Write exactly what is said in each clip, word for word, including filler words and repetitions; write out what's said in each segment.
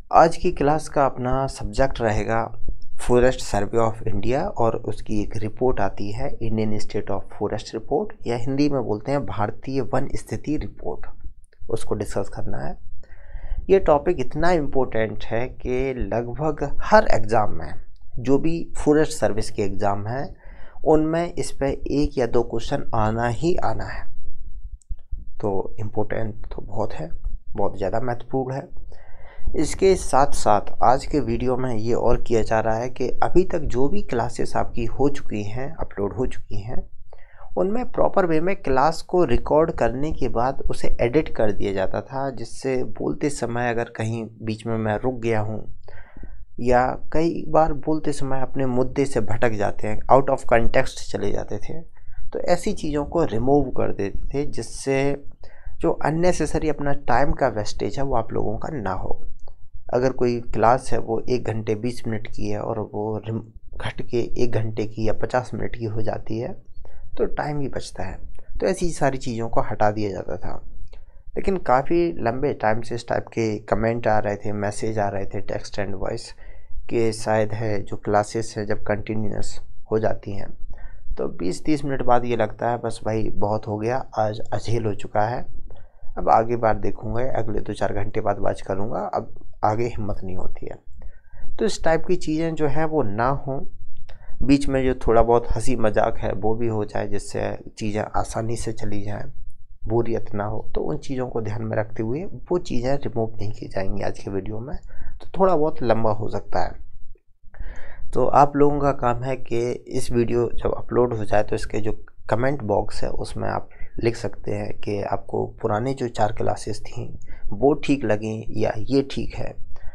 आज की क्लास का अपना सब्जेक्ट रहेगा फॉरेस्ट सर्वे ऑफ इंडिया और उसकी एक रिपोर्ट आती है Indian state of forest report या हिंदी में बोलते हैं भारतीय वन स्थिति रिपोर्ट। उसको डिस्कस करना है। ये टॉपिक इतना इम्पोर्टेंट है कि लगभग हर एग्ज़ाम में जो भी फॉरेस्ट सर्विस के एग्ज़ाम हैं उनमें इस पर एक या दो क्वेश्चन आना ही आना है। तो इम्पोर्टेंट तो बहुत है, बहुत ज़्यादा महत्वपूर्ण है। इसके साथ साथ आज के वीडियो में ये और किया जा रहा है कि अभी तक जो भी क्लासेस आपकी हो चुकी हैं, अपलोड हो चुकी हैं, उनमें प्रॉपर वे में क्लास को रिकॉर्ड करने के बाद उसे एडिट कर दिया जाता था, जिससे बोलते समय अगर कहीं बीच में मैं रुक गया हूँ या कई बार बोलते समय अपने मुद्दे से भटक जाते हैं, आउट ऑफ कंटेक्स्ट चले जाते थे, तो ऐसी चीज़ों को रिमूव कर देते थे, जिससे जो अननेसेसरी अपना टाइम का वेस्टेज है वो आप लोगों का ना हो। अगर कोई क्लास है वो एक घंटे बीस मिनट की है और वो घट के एक घंटे की या पचास मिनट की हो जाती है तो टाइम ही बचता है। तो ऐसी सारी चीज़ों को हटा दिया जाता था। लेकिन काफ़ी लंबे टाइम से इस टाइप के कमेंट आ रहे थे, मैसेज आ रहे थे, टेक्स्ट एंड वॉइस के शायद है जो क्लासेस है जब कंटिन्यूस हो जाती हैं तो बीस तीस मिनट बाद ये लगता है बस भाई बहुत हो गया, आज अझेल हो चुका है, अब आगे बार देखूँगा, अगले दो चार घंटे बाद बात करूँगा, अब आगे हिम्मत नहीं होती है। तो इस टाइप की चीज़ें जो है वो ना हो, बीच में जो थोड़ा बहुत हंसी मजाक है वो भी हो जाए, जिससे चीज़ें आसानी से चली जाएं, बोरियत ना हो। तो उन चीज़ों को ध्यान में रखते हुए वो चीज़ें रिमूव नहीं की जाएंगी आज के वीडियो में, तो थोड़ा बहुत लंबा हो सकता है। तो आप लोगों का काम है कि इस वीडियो जब अपलोड हो जाए तो इसके जो कमेंट बॉक्स है उसमें आप लिख सकते हैं कि आपको पुरानी जो चार क्लासेस थी वो ठीक लगी या ये ठीक है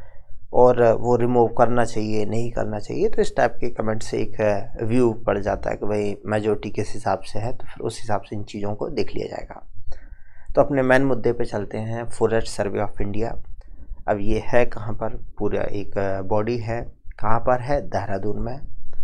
और वो रिमूव करना चाहिए, नहीं करना चाहिए। तो इस टाइप के कमेंट से एक व्यू पड़ जाता है कि भाई मेजॉरिटी किस हिसाब से है, तो फिर उस हिसाब से इन चीज़ों को देख लिया जाएगा। तो अपने मेन मुद्दे पे चलते हैं, फॉरेस्ट सर्वे ऑफ इंडिया। अब ये है कहाँ पर, पूरा एक बॉडी है, कहाँ पर है, देहरादून में।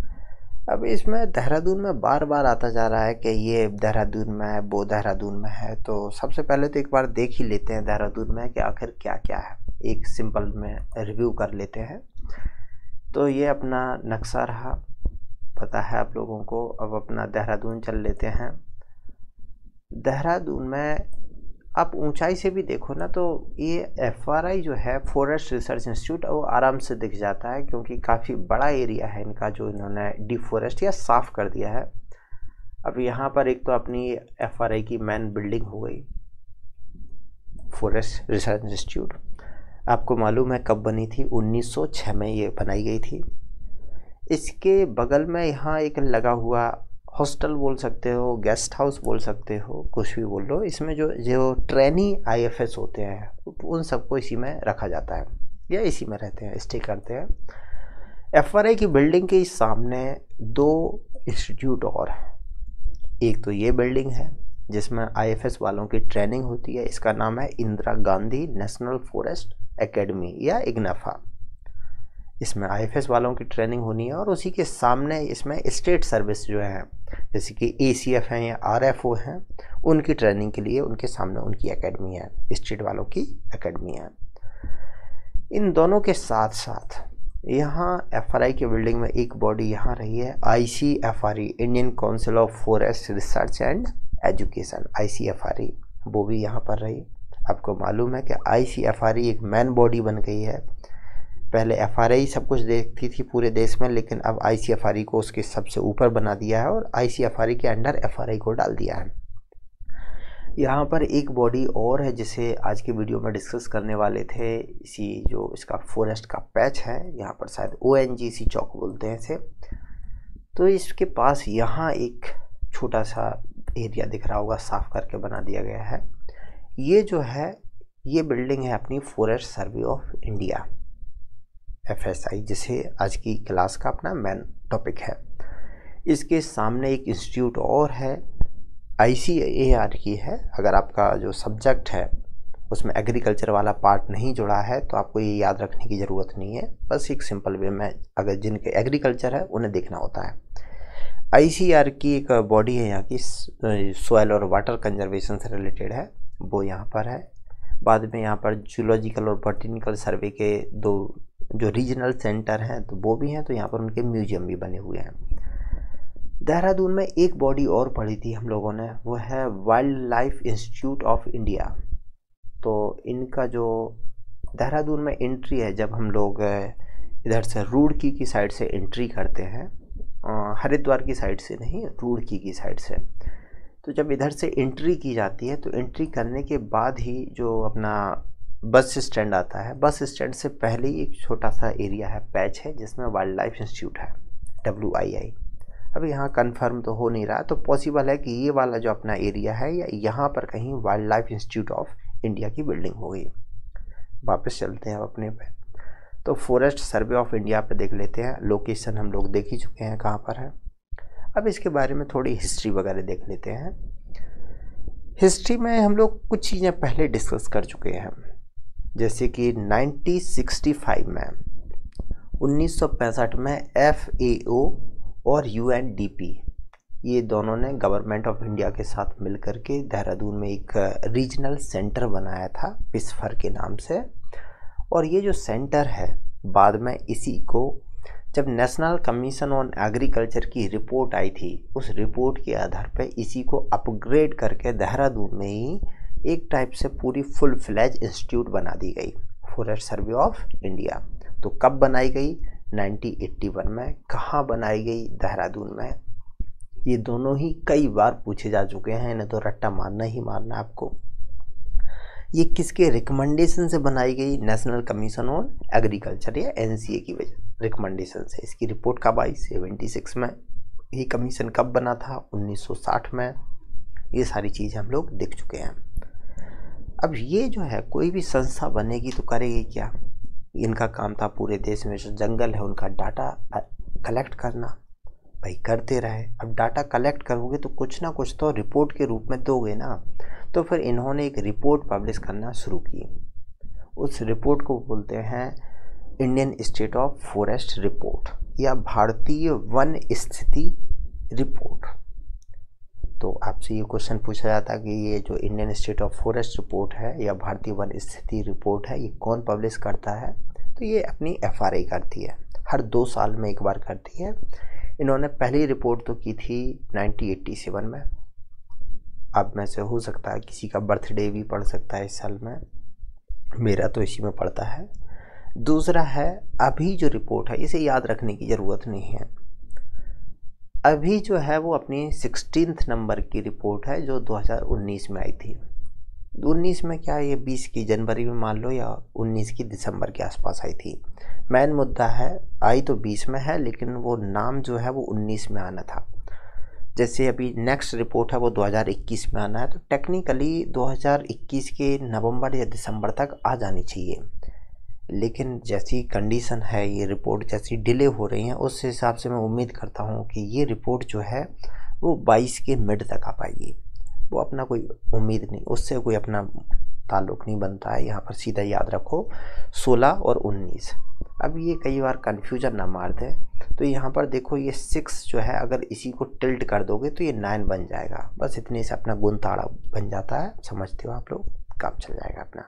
अब इसमें देहरादून में बार बार आता जा रहा है कि ये देहरादून में है, वो देहरादून में है। तो सबसे पहले तो एक बार देख ही लेते हैं देहरादून में कि आखिर क्या क्या है, एक सिंपल में रिव्यू कर लेते हैं। तो ये अपना नक्शा रहा, पता है आप लोगों को। अब अपना देहरादून चल लेते हैं। देहरादून में आप ऊंचाई से भी देखो ना तो ये एफ आर आई जो है, फॉरेस्ट रिसर्च इंस्टीट्यूट, वो आराम से दिख जाता है, क्योंकि काफ़ी बड़ा एरिया है इनका जो इन्होंने डिफॉरेस्ट या साफ़ कर दिया है। अब यहाँ पर एक तो अपनी एफ आर आई की मेन बिल्डिंग हो गई, फॉरेस्ट रिसर्च इंस्टीट्यूट। आपको मालूम है कब बनी थी? उन्नीस सौ छह में ये बनाई गई थी। इसके बगल में यहाँ एक लगा हुआ हॉस्टल बोल सकते हो, गेस्ट हाउस बोल सकते हो, कुछ भी बोल लो। इसमें जो जो ट्रेनी आई एफ एस होते हैं उन सबको इसी में रखा जाता है या इसी में रहते हैं, स्टे करते हैं। एफ आर आई की बिल्डिंग के सामने दो इंस्टीट्यूट और हैं। एक तो ये बिल्डिंग है जिसमें आई एफ एस वालों की ट्रेनिंग होती है, इसका नाम है Indira Gandhi national forest academy या इग्नाफा। इसमें आई एफ एस वालों की ट्रेनिंग होनी है और उसी के सामने इसमें स्टेट सर्विस जो है, जैसे कि ए सी एफ हैं या आर एफ ओ हैं, उनकी ट्रेनिंग के लिए उनके सामने उनकी एकेडमी है, स्टेट वालों की एकेडमी है। इन दोनों के साथ साथ यहाँ एफ आर आई की बिल्डिंग में एक बॉडी यहाँ रही है, I C F R E, Indian council of forest research and education, I C F R E, वो भी यहाँ पर रही। आपको मालूम है कि आई सी एफ आर ई एक मैन बॉडी बन गई है। पहले एफ आर आई सब कुछ देखती थी पूरे देश में, लेकिन अब आई सी एफ आर ई को उसके सबसे ऊपर बना दिया है और आई सी एफ आर ई के अंडर एफ आर आई को डाल दिया है। यहाँ पर एक बॉडी और है जिसे आज की वीडियो में डिस्कस करने वाले थे, इसी जो इसका फॉरेस्ट का पैच है, यहाँ पर शायद ओ एन जी सी चौक बोलते हैं इसे। तो इसके पास यहाँ एक छोटा सा एरिया दिख रहा होगा, साफ करके बना दिया गया है। ये जो है ये बिल्डिंग है अपनी forest survey of India, F S I, जिसे आज की क्लास का अपना मेन टॉपिक है। इसके सामने एक इंस्टीट्यूट और है, आई सी ए आर की है। अगर आपका जो सब्जेक्ट है उसमें एग्रीकल्चर वाला पार्ट नहीं जुड़ा है तो आपको ये याद रखने की ज़रूरत नहीं है, बस एक सिंपल वे में अगर जिनके एग्रीकल्चर है उन्हें देखना होता है। आई सी आर की एक बॉडी है यहाँ की, सॉइल और वाटर कंजर्वेशन से रिलेटेड है, वो यहाँ पर है। बाद में यहाँ पर जूलॉजिकल और बॉटनिकल सर्वे के दो जो रीजनल सेंटर हैं तो वो भी हैं, तो यहाँ पर उनके म्यूजियम भी बने हुए हैं। देहरादून में एक बॉडी और पढ़ी थी हम लोगों ने, वो है wildlife institute of India. तो इनका जो देहरादून में एंट्री है, जब हम लोग इधर से रुड़की की साइड से एंट्री करते हैं, हरिद्वार की साइड से नहीं, रुड़की की साइड से, तो जब इधर से एंट्री की जाती है तो एंट्री करने के बाद ही जो अपना बस स्टैंड आता है, बस स्टैंड से पहले ही एक छोटा सा एरिया है, पैच है, जिसमें वाइल्ड लाइफ इंस्टीट्यूट है, डब्ल्यू आई आई। अभी यहाँ कंफर्म तो हो नहीं रहा, तो पॉसिबल है कि ये वाला जो अपना एरिया है या यहाँ पर कहीं wildlife institute of India की बिल्डिंग होगी। वापस चलते हैं अपने पे, तो फॉरेस्ट सर्वे ऑफ इंडिया पे देख लेते हैं। लोकेशन हम लोग देख ही चुके हैं कहाँ पर है। अब इसके बारे में थोड़ी हिस्ट्री वगैरह देख लेते हैं। हिस्ट्री में हम लोग कुछ चीज़ें पहले डिस्कस कर चुके हैं, जैसे कि नाइनटीन सिक्सटी फाइव में उन्नीस सौ पैंसठ में एफ ए ओ और यू एन डी पी, ये दोनों ने गवर्नमेंट ऑफ इंडिया के साथ मिलकर के देहरादून में एक रीजनल सेंटर बनाया था पिसफर के नाम से। और ये जो सेंटर है, बाद में इसी को जब नेशनल कमीशन ऑन एग्रीकल्चर की रिपोर्ट आई थी, उस रिपोर्ट के आधार पर इसी को अपग्रेड करके देहरादून में ही एक टाइप से पूरी फुल फ्लैज इंस्टीट्यूट बना दी गई, फॉरेस्ट सर्वे ऑफ इंडिया। तो कब बनाई गई? नाइनटीन एटी वन में। कहाँ बनाई गई? देहरादून में। ये दोनों ही कई बार पूछे जा चुके हैं, इन्हें तो रट्टा मारना ही मारना आपको। ये किसके रिकमेंडेशन से बनाई गई? नेशनल कमीशन ऑन एग्रीकल्चर या एन सी ए की वजह रिकमेंडेशन से। इसकी रिपोर्ट कब आई? सेवेंटी सिक्स में। ये कमीशन कब बना था? उन्नीस सौ साठ में। ये सारी चीज़ें हम लोग देख चुके हैं। अब ये जो है, कोई भी संस्था बनेगी तो करेगी क्या? इनका काम था पूरे देश में जो जंगल है उनका डाटा कलेक्ट करना। भाई करते रहे। अब डाटा कलेक्ट करोगे तो कुछ ना कुछ तो रिपोर्ट के रूप में दोगे ना। तो फिर इन्होंने एक रिपोर्ट पब्लिश करना शुरू की। उस रिपोर्ट को बोलते हैं Indian state of forest report या भारतीय वन स्थिति रिपोर्ट। तो आपसे ये क्वेश्चन पूछा जाता है कि ये जो Indian state of forest report है या भारतीय वन स्थिति रिपोर्ट है, ये कौन पब्लिश करता है? तो ये अपनी एफ आर आई करती है, हर दो साल में एक बार करती है। इन्होंने पहली रिपोर्ट तो की थी नाइनटीन एटी सेवन में। अब में से हो सकता है किसी का बर्थडे भी पड़ सकता है इस साल में, मेरा तो इसी में पड़ता है। दूसरा है, अभी जो रिपोर्ट है इसे याद रखने की ज़रूरत नहीं है। अभी जो है वो अपनी सिक्सटीन्थ नंबर की रिपोर्ट है जो दो हज़ार उन्नीस में आई थी। उन्नीस में क्या, ये बीस की जनवरी में मान लो या उन्नीस की दिसंबर के आसपास आई थी। मेन मुद्दा है, आई तो बीस में है लेकिन वो नाम जो है वो उन्नीस में आना था। जैसे अभी नेक्स्ट रिपोर्ट है वो दो हज़ार इक्कीस में आना है, तो टेक्निकली दो हज़ार इक्कीस के नवंबर या दिसंबर तक आ जानी चाहिए। लेकिन जैसी कंडीशन है, ये रिपोर्ट जैसी डिले हो रही है, उस हिसाब से मैं उम्मीद करता हूँ कि ये रिपोर्ट जो है वो बाईस के मिड तक आ पाएगी। वो अपना कोई उम्मीद नहीं, उससे कोई अपना ताल्लुक़ नहीं बनता है। यहाँ पर सीधा याद रखो सोलह और उन्नीस। अब ये कई बार कन्फ्यूजन ना मार दे, तो यहाँ पर देखो ये सिक्स जो है, अगर इसी को टिल्ट कर दोगे तो ये नाइन बन जाएगा। बस इतने से अपना गुणताड़ा बन जाता है, समझते हो आप लोग, काम चल जाएगा अपना।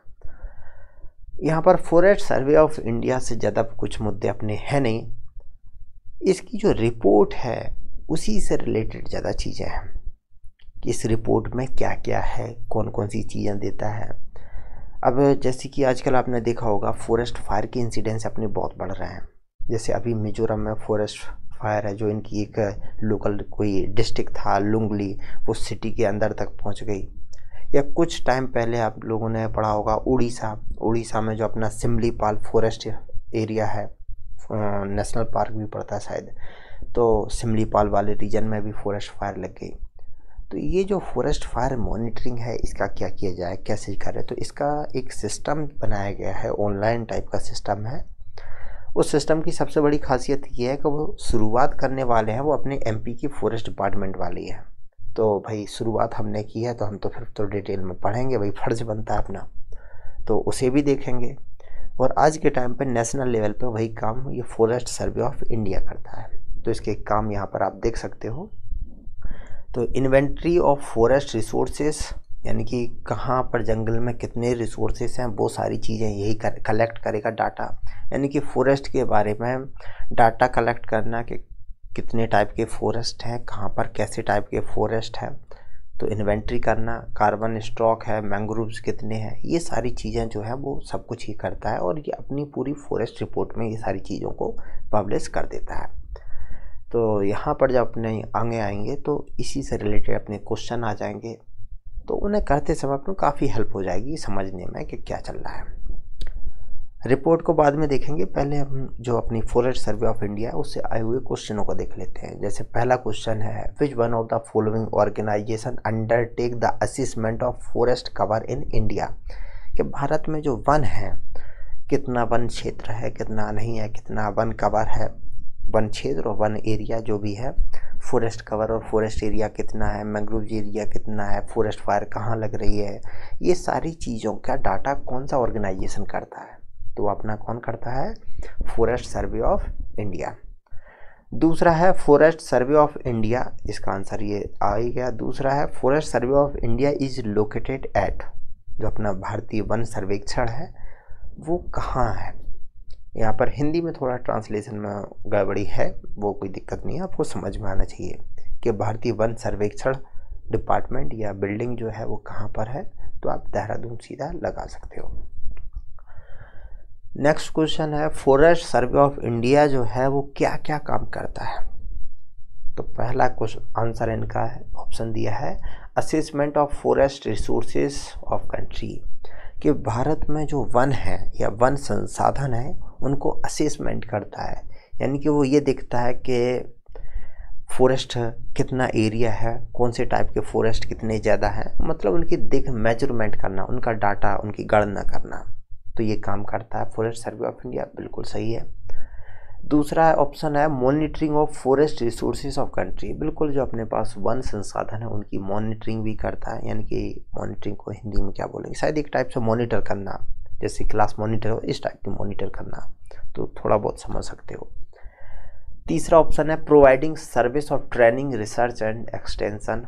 यहाँ पर फॉरेस्ट सर्वे ऑफ इंडिया से ज़्यादा कुछ मुद्दे अपने हैं नहीं। इसकी जो रिपोर्ट है उसी से रिलेटेड ज़्यादा चीज़ें हैं कि इस रिपोर्ट में क्या क्या है, कौन कौन सी चीज़ें देता है। अब जैसे कि आजकल आपने देखा होगा फॉरेस्ट फायर के इंसिडेंस अपने बहुत बढ़ रहे हैं। जैसे अभी मिजोरम में फॉरेस्ट फायर है, जो इनकी एक लोकल कोई डिस्ट्रिक्ट था लुंगली, वो सिटी के अंदर तक पहुंच गई। या कुछ टाइम पहले आप लोगों ने पढ़ा होगा उड़ीसा उड़ीसा में जो अपना सिमलीपाल फॉरेस्ट एरिया है, नेशनल पार्क भी पड़ता है शायद, तो सिमलीपाल वाले रीजन में भी फॉरेस्ट फायर लग गई। तो ये जो फॉरेस्ट फायर मॉनिटरिंग है, इसका क्या किया जाए, कैसे करें, तो इसका एक सिस्टम बनाया गया है, ऑनलाइन टाइप का सिस्टम है। उस सिस्टम की सबसे बड़ी खासियत ये है कि वो शुरुआत करने वाले हैं वो अपने एमपी की फॉरेस्ट डिपार्टमेंट वाले हैं। तो भाई शुरुआत हमने की है तो हम तो फिर तो डिटेल में पढ़ेंगे, भाई फ़र्ज़ बनता है अपना, तो उसे भी देखेंगे। और आज के टाइम पे नेशनल लेवल पे वही काम ये फॉरेस्ट सर्वे ऑफ इंडिया करता है। तो इसके काम यहाँ पर आप देख सकते हो। तो इन्वेंट्री ऑफ फॉरेस्ट रिसोर्सेस यानी कि कहाँ पर जंगल में कितने रिसोर्सेस हैं, वो सारी चीज़ें यही कर, कलेक्ट करेगा डाटा। यानी कि फॉरेस्ट के बारे में डाटा कलेक्ट करना कि कितने टाइप के फॉरेस्ट हैं, कहाँ पर कैसे टाइप के फॉरेस्ट हैं, तो इन्वेंट्री करना, कार्बन स्टॉक है, मैंग्रोव्स कितने हैं, ये सारी चीज़ें जो है वो सब कुछ ही करता है और ये अपनी पूरी फॉरेस्ट रिपोर्ट में ये सारी चीज़ों को पब्लिश कर देता है। तो यहाँ पर जब अपने आगे आएंगे तो इसी से रिलेटेड अपने क्वेश्चन आ जाएंगे, तो उन्हें करते समय अपने काफ़ी हेल्प हो जाएगी समझने में कि क्या चल रहा है। रिपोर्ट को बाद में देखेंगे, पहले हम जो अपनी फॉरेस्ट सर्वे ऑफ इंडिया है उससे आए हुए क्वेश्चनों को देख लेते हैं। जैसे पहला क्वेश्चन है, which one of the following organisation undertake the assessment of forest cover in India, कि भारत में जो वन है, कितना वन क्षेत्र है, कितना नहीं है, कितना वन कवर है, वन क्षेत्र और वन एरिया जो भी है, फॉरेस्ट कवर और फॉरेस्ट एरिया कितना है, मैंग्रोव एरिया कितना है, फॉरेस्ट फायर कहाँ लग रही है, ये सारी चीज़ों का डाटा कौन सा ऑर्गेनाइजेशन करता है, तो अपना कौन करता है, फॉरेस्ट सर्वे ऑफ इंडिया। दूसरा है फॉरेस्ट सर्वे ऑफ इंडिया, इसका आंसर ये आ ही गया। दूसरा है forest survey of India is located at, जो अपना भारतीय वन सर्वेक्षण है वो कहाँ है। यहाँ पर हिंदी में थोड़ा ट्रांसलेशन में गड़बड़ी है, वो कोई दिक्कत नहीं है, आपको समझ में आना चाहिए कि भारतीय वन सर्वेक्षण डिपार्टमेंट या बिल्डिंग जो है वो कहाँ पर है, तो आप देहरादून सीधा लगा सकते हो। नेक्स्ट क्वेश्चन है, फॉरेस्ट सर्वे ऑफ इंडिया जो है वो क्या क्या काम करता है, तो पहला क्वेश्चन आंसर इनका है, ऑप्शन दिया है assessment of forest resources of country, कि भारत में जो वन है या वन संसाधन है उनको असेसमेंट करता है। यानी कि वो ये देखता है कि फॉरेस्ट कितना एरिया है, कौन से टाइप के फॉरेस्ट कितने ज़्यादा हैं, मतलब उनकी देख मेजरमेंट करना, उनका डाटा, उनकी गणना करना, तो ये काम करता है फॉरेस्ट सर्वे ऑफ इंडिया, बिल्कुल सही है। दूसरा ऑप्शन है monitoring of forest resources of country, बिल्कुल जो अपने पास वन संसाधन है उनकी मॉनिटरिंग भी करता है। यानी कि मॉनिटरिंग को हिंदी में क्या बोलेंगे, शायद एक टाइप से मॉनिटर करना, जैसे क्लास मॉनिटर हो इस टाइप की मॉनिटर करना, तो थोड़ा बहुत समझ सकते हो। तीसरा ऑप्शन है providing service of training research and extension,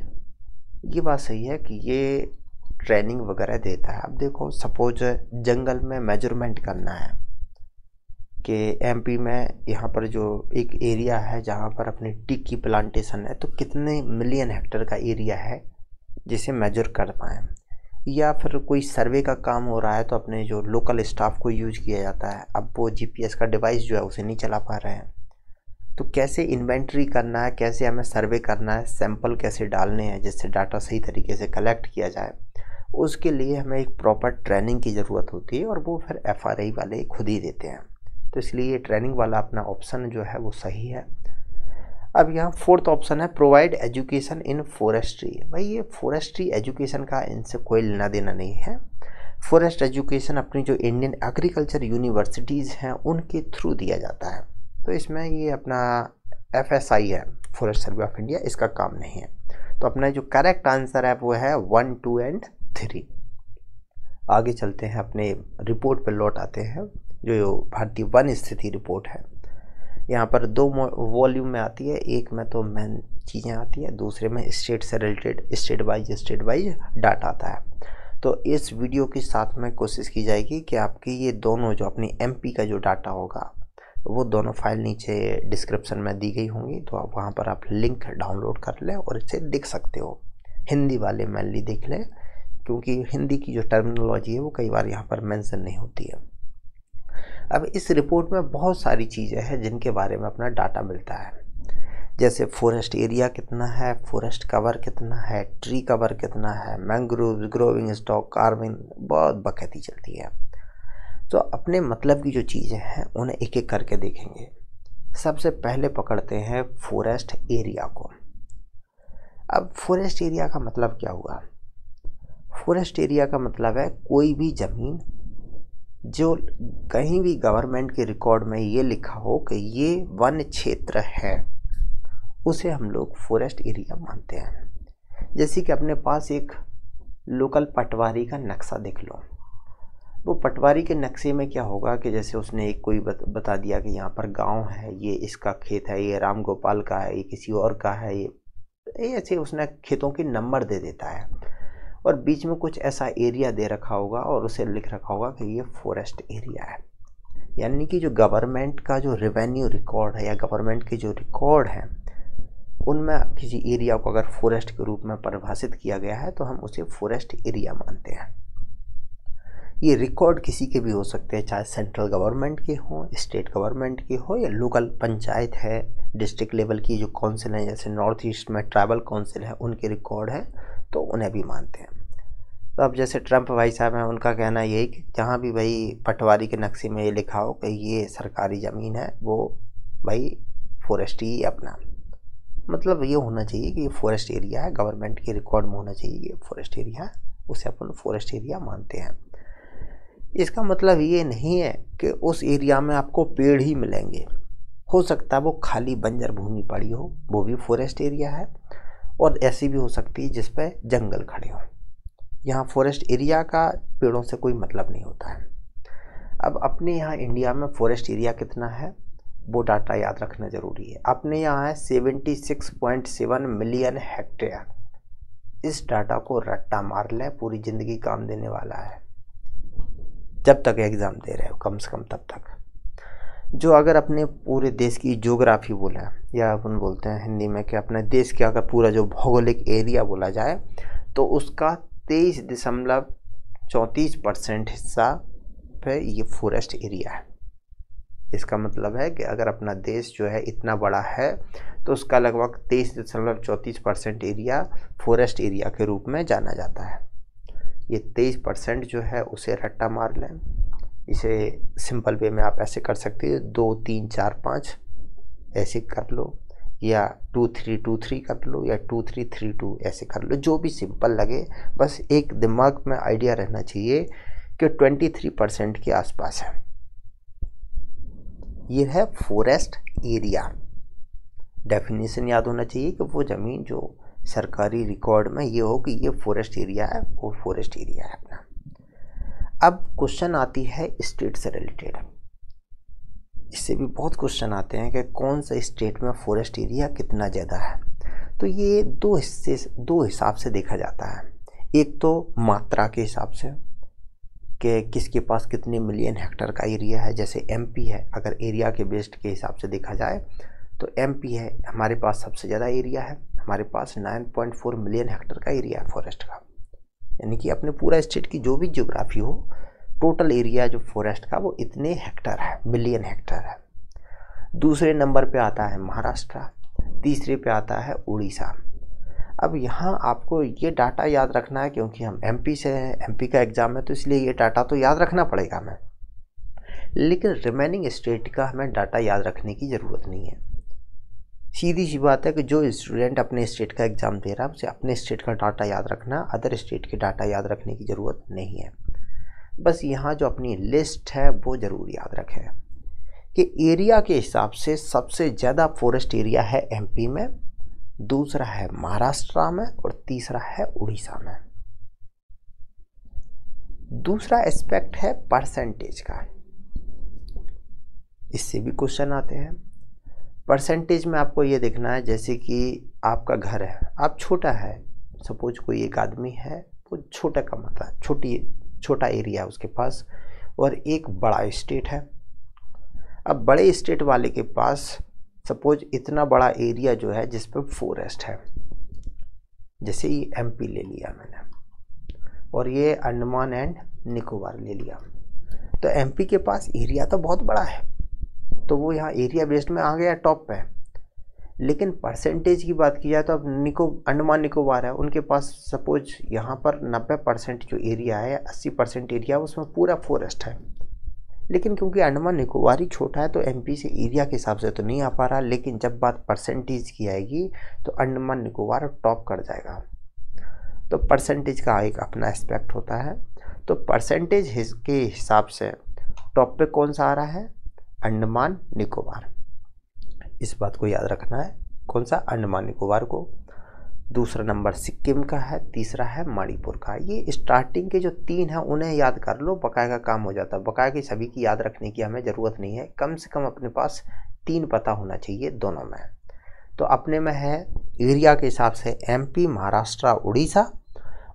ये बात सही है कि ये ट्रेनिंग वगैरह देता है। अब देखो सपोज जंगल में मेजरमेंट करना है कि एमपी में यहाँ पर जो एक एरिया है जहाँ पर अपनी टीक की प्लांटेशन है, तो कितने मिलियन हेक्टेयर का एरिया है जिसे मेजर कर पाएँ, या फिर कोई सर्वे का काम हो रहा है तो अपने जो लोकल स्टाफ को यूज किया जाता है, अब वो जीपीएस का डिवाइस जो है उसे नहीं चला पा रहे हैं, तो कैसे इन्वेंट्री करना है, कैसे हमें सर्वे करना है, सैंपल कैसे डालने हैं जिससे डाटा सही तरीके से कलेक्ट किया जाए, उसके लिए हमें एक प्रॉपर ट्रेनिंग की ज़रूरत होती है और वो फिर एफआरआई वाले खुद ही देते हैं, तो इसलिए ये ट्रेनिंग वाला अपना ऑप्शन जो है वो सही है। अब यहाँ फोर्थ ऑप्शन है प्रोवाइड एजुकेशन इन फॉरेस्ट्री, भाई ये फॉरेस्ट्री एजुकेशन का इनसे कोई लेना देना नहीं है। फॉरेस्ट एजुकेशन अपनी जो इंडियन एग्रीकल्चर यूनिवर्सिटीज़ हैं उनके थ्रू दिया जाता है, तो इसमें ये अपना एफएसआई है, फॉरेस्ट सर्वे ऑफ इंडिया, इसका काम नहीं है। तो अपना जो करेक्ट आंसर है वो है वन टू एंड थ्री। आगे चलते हैं, अपने रिपोर्ट पर लौट आते हैं, जो भारतीय वन स्थिति रिपोर्ट है। यहाँ पर दो वॉल्यूम में आती है, एक में तो मेन चीज़ें आती है, दूसरे में स्टेट से related state wise state wise data आता है। तो इस वीडियो के साथ में कोशिश की जाएगी कि आपकी ये दोनों जो अपनी एमपी का जो डाटा होगा वो दोनों फाइल नीचे डिस्क्रिप्शन में दी गई होंगी, तो आप वहाँ पर आप लिंक डाउनलोड कर लें और इसे देख सकते हो। हिंदी वाले मेनली देख लें, क्योंकि हिंदी की जो टर्मिनोलॉजी है वो कई बार यहाँ पर मेंशन नहीं होती है। अब इस रिपोर्ट में बहुत सारी चीज़ें हैं जिनके बारे में अपना डाटा मिलता है, जैसे फॉरेस्ट एरिया कितना है, फॉरेस्ट कवर कितना है, ट्री कवर कितना है, मैंग्रोव, ग्रोविंग स्टॉक, कार्बन, बहुत बखैती चलती है। तो अपने मतलब की जो चीज़ें हैं उन्हें एक एक करके देखेंगे। सबसे पहले पकड़ते हैं फॉरेस्ट एरिया को। अब फॉरेस्ट एरिया का मतलब क्या हुआ, फॉरेस्ट एरिया का मतलब है कोई भी ज़मीन जो कहीं भी गवर्नमेंट के रिकॉर्ड में ये लिखा हो कि ये वन क्षेत्र है, उसे हम लोग फॉरेस्ट एरिया मानते हैं। जैसे कि अपने पास एक लोकल पटवारी का नक्शा देख लो, वो पटवारी के नक्शे में क्या होगा कि जैसे उसने एक कोई बता दिया कि यहाँ पर गांव है, ये इसका खेत है, ये राम गोपाल का है, ये किसी और का है, ये ऐसे उसने खेतों के नंबर दे देता है और बीच में कुछ ऐसा एरिया दे रखा होगा और उसे लिख रखा होगा कि ये फॉरेस्ट एरिया है। यानी कि जो गवर्नमेंट का जो रेवेन्यू रिकॉर्ड है या गवर्नमेंट के जो रिकॉर्ड है उनमें किसी एरिया को अगर फॉरेस्ट के रूप में परिभाषित किया गया है तो हम उसे फॉरेस्ट एरिया मानते हैं। ये रिकॉर्ड किसी के भी हो सकते हैं, चाहे सेंट्रल गवर्नमेंट के हों, स्टेट गवर्नमेंट के हो, या लोकल पंचायत है, डिस्ट्रिक्ट लेवल की जो काउंसिल है, जैसे नॉर्थ ईस्ट में ट्राइबल काउंसिल है, उनके रिकॉर्ड है तो उन्हें भी मानते हैं। तो अब जैसे ट्रंप भाई साहब हैं, उनका कहना यही कि जहाँ भी भाई पटवारी के नक्शे में ये लिखा हो कि ये सरकारी ज़मीन है वो भाई फॉरेस्ट ही अपना, मतलब ये होना चाहिए कि ये फॉरेस्ट एरिया है, गवर्नमेंट के रिकॉर्ड में होना चाहिए ये फॉरेस्ट एरिया है, उसे अपन फॉरेस्ट एरिया मानते हैं। इसका मतलब ये नहीं है कि उस एरिया में आपको पेड़ ही मिलेंगे, हो सकता है वो खाली बंजर भूमि पड़ी हो, वो भी फॉरेस्ट एरिया है, और ऐसी भी हो सकती है जिस पे जंगल खड़े हों। यहाँ फॉरेस्ट एरिया का पेड़ों से कोई मतलब नहीं होता है। अब अपने यहाँ इंडिया में फॉरेस्ट एरिया कितना है वो डाटा याद रखना ज़रूरी है। अपने यहाँ है seventy six point seven million hectare. इस डाटा को रट्टा मार लें, पूरी ज़िंदगी काम देने वाला है जब तक एग्ज़ाम दे रहे हो, कम से कम तब तक। जो अगर अपने पूरे देश की ज्योग्राफी बोला या अपन बोलते हैं हिंदी में कि अपने देश के अगर पूरा जो भौगोलिक एरिया बोला जाए तो उसका तेईस दशमलव चौंतीस परसेंट हिस्सा पे ये फॉरेस्ट एरिया है। इसका मतलब है कि अगर अपना देश जो है इतना बड़ा है तो उसका लगभग तेईस दशमलव चौंतीस परसेंट एरिया फॉरेस्ट एरिया के रूप में जाना जाता है। ये तेईस परसेंट जो है उसे रट्टा मार लें। इसे सिंपल वे में आप ऐसे कर सकते हैं, दो तीन चार पाँच ऐसे कर लो, या टू थ्री टू थ्री कर लो, या टू थ्री थ्री टू ऐसे कर लो, जो भी सिंपल लगे। बस एक दिमाग में आइडिया रहना चाहिए कि तेईस परसेंट के आसपास है। ये है फॉरेस्ट एरिया। डेफिनेशन याद होना चाहिए कि वो ज़मीन जो सरकारी रिकॉर्ड में ये हो कि ये फॉरेस्ट एरिया है, वो फॉरेस्ट एरिया है अपना। अब क्वेश्चन आती है स्टेट से रिलेटेड। इससे भी बहुत क्वेश्चन आते हैं कि कौन सा स्टेट में फॉरेस्ट एरिया कितना ज़्यादा है। तो ये दो हिस्से दो हिसाब से देखा जाता है। एक तो मात्रा के हिसाब से कि किसके पास कितने मिलियन हेक्टेयर का एरिया है। जैसे एमपी है, अगर एरिया के बेस्ड के हिसाब से देखा जाए तो एमपी है, हमारे पास सबसे ज़्यादा एरिया है, हमारे पास नौ पॉइंट चार मिलियन हेक्टेयर का एरिया है फॉरेस्ट का। यानी कि अपने पूरा स्टेट की जो भी ज्योग्राफी हो, टोटल एरिया जो फॉरेस्ट का वो इतने हेक्टेयर है, मिलियन हेक्टेयर है। दूसरे नंबर पे आता है महाराष्ट्र, तीसरे पे आता है उड़ीसा। अब यहाँ आपको ये डाटा याद रखना है क्योंकि हम एमपी से हैं, एमपी का एग्ज़ाम है, तो इसलिए ये डाटा तो याद रखना पड़ेगा हमें। लेकिन रिमेनिंग स्टेट का हमें डाटा याद रखने की ज़रूरत नहीं है। सीधी सी बात है कि जो स्टूडेंट अपने स्टेट का एग्ज़ाम दे रहा है उसे अपने स्टेट का डाटा याद रखना, अदर स्टेट के डाटा याद रखने की ज़रूरत नहीं है। बस यहाँ जो अपनी लिस्ट है वो ज़रूर याद रखें कि एरिया के हिसाब से सबसे ज़्यादा फॉरेस्ट एरिया है एमपी में, दूसरा है महाराष्ट्र में, और तीसरा है उड़ीसा में। दूसरा एस्पेक्ट है परसेंटेज का। इससे भी क्वेश्चन आते हैं। परसेंटेज में आपको ये देखना है, जैसे कि आपका घर है, आप छोटा है, सपोज कोई एक आदमी है वो छोटा कमाता है, छोटी छोटा एरिया है उसके पास, और एक बड़ा स्टेट है। अब बड़े स्टेट वाले के पास सपोज इतना बड़ा एरिया जो है जिस पर फॉरेस्ट है, जैसे ये एमपी ले लिया मैंने और ये अंडमान एंड निकोबार ले लिया, तो एमपी के पास एरिया तो बहुत बड़ा है, तो वो यहाँ एरिया बेस्ड में आ गया टॉप पे। लेकिन परसेंटेज की बात की जाए तो अब निको अंडमान निकोबार है, उनके पास सपोज यहाँ पर नब्बे परसेंट जो एरिया है, अस्सी परसेंट एरिया उसमें पूरा फॉरेस्ट है। लेकिन क्योंकि अंडमान निकोबार ही छोटा है तो एमपी से एरिया के हिसाब से तो नहीं आ पा रहा, लेकिन जब बात परसेंटेज की आएगी तो अंडमान निकोबार टॉप कर जाएगा। तो परसेंटेज का एक अपना एस्पेक्ट होता है। तो परसेंटेज के हिसाब से टॉप पे कौन सा आ रहा है? अंडमान निकोबार। इस बात को याद रखना है, कौन सा? अंडमान निकोबार को। दूसरा नंबर सिक्किम का है, तीसरा है मणिपुर का। ये स्टार्टिंग के जो तीन हैं उन्हें याद कर लो, बकाया का काम हो जाता है। बकाया की सभी की याद रखने की हमें ज़रूरत नहीं है, कम से कम अपने पास तीन पता होना चाहिए दोनों में। तो अपने में है एरिया के हिसाब से एमपी, महाराष्ट्र, उड़ीसा,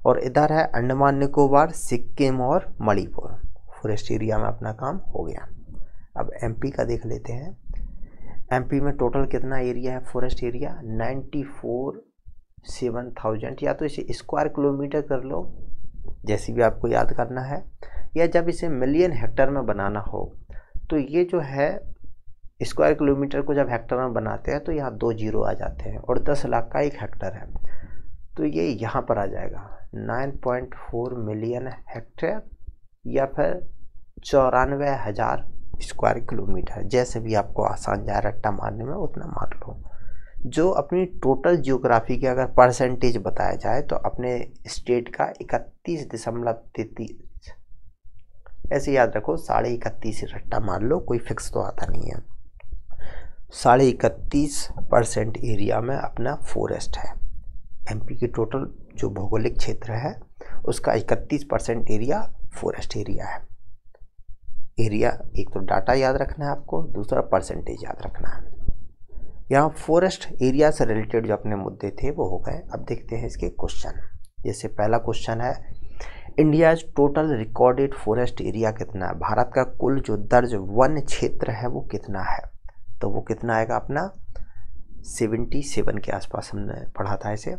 और इधर है अंडमान निकोबार, सिक्किम और मणिपुर। फॉरेस्ट एरिया में अपना काम हो गया। अब एमपी का देख लेते हैं। एमपी में टोटल कितना एरिया है forest area? Ninety four seven thousand, या तो इसे स्क्वायर किलोमीटर कर लो जैसे भी आपको याद करना है, या जब इसे मिलियन हेक्टर में बनाना हो तो ये जो है स्क्वायर किलोमीटर को जब हेक्टर में बनाते हैं तो यहाँ दो जीरो आ जाते हैं और दस लाख का एक हेक्टर है, तो ये यहाँ पर आ जाएगा nine point four million hectare या फिर चौरानवे हज़ार स्क्वायर किलोमीटर, जैसे भी आपको आसान जाए रट्टा मारने में उतना मार लो। जो अपनी टोटल जियोग्राफी के अगर परसेंटेज बताया जाए तो अपने स्टेट का इकतीस दशमलव तैतीस, ऐसे याद रखो, साढ़े इकतीस रट्टा मार लो, कोई फिक्स तो आता नहीं है। साढ़े इकतीस परसेंट एरिया में अपना फॉरेस्ट है। एमपी की टोटल जो भौगोलिक क्षेत्र है उसका इकतीस परसेंट एरिया फॉरेस्ट एरिया है। एरिया एक तो डाटा याद रखना है आपको, दूसरा परसेंटेज याद रखना है। यहाँ फॉरेस्ट एरिया से रिलेटेड जो अपने मुद्दे थे वो हो गए। अब देखते हैं इसके क्वेश्चन। जैसे पहला क्वेश्चन है, India total recorded forest area कितना है? भारत का कुल जो दर्ज वन क्षेत्र है वो कितना है? तो वो कितना आएगा अपना सतहत्तर के आसपास, हमने पढ़ा था इसे।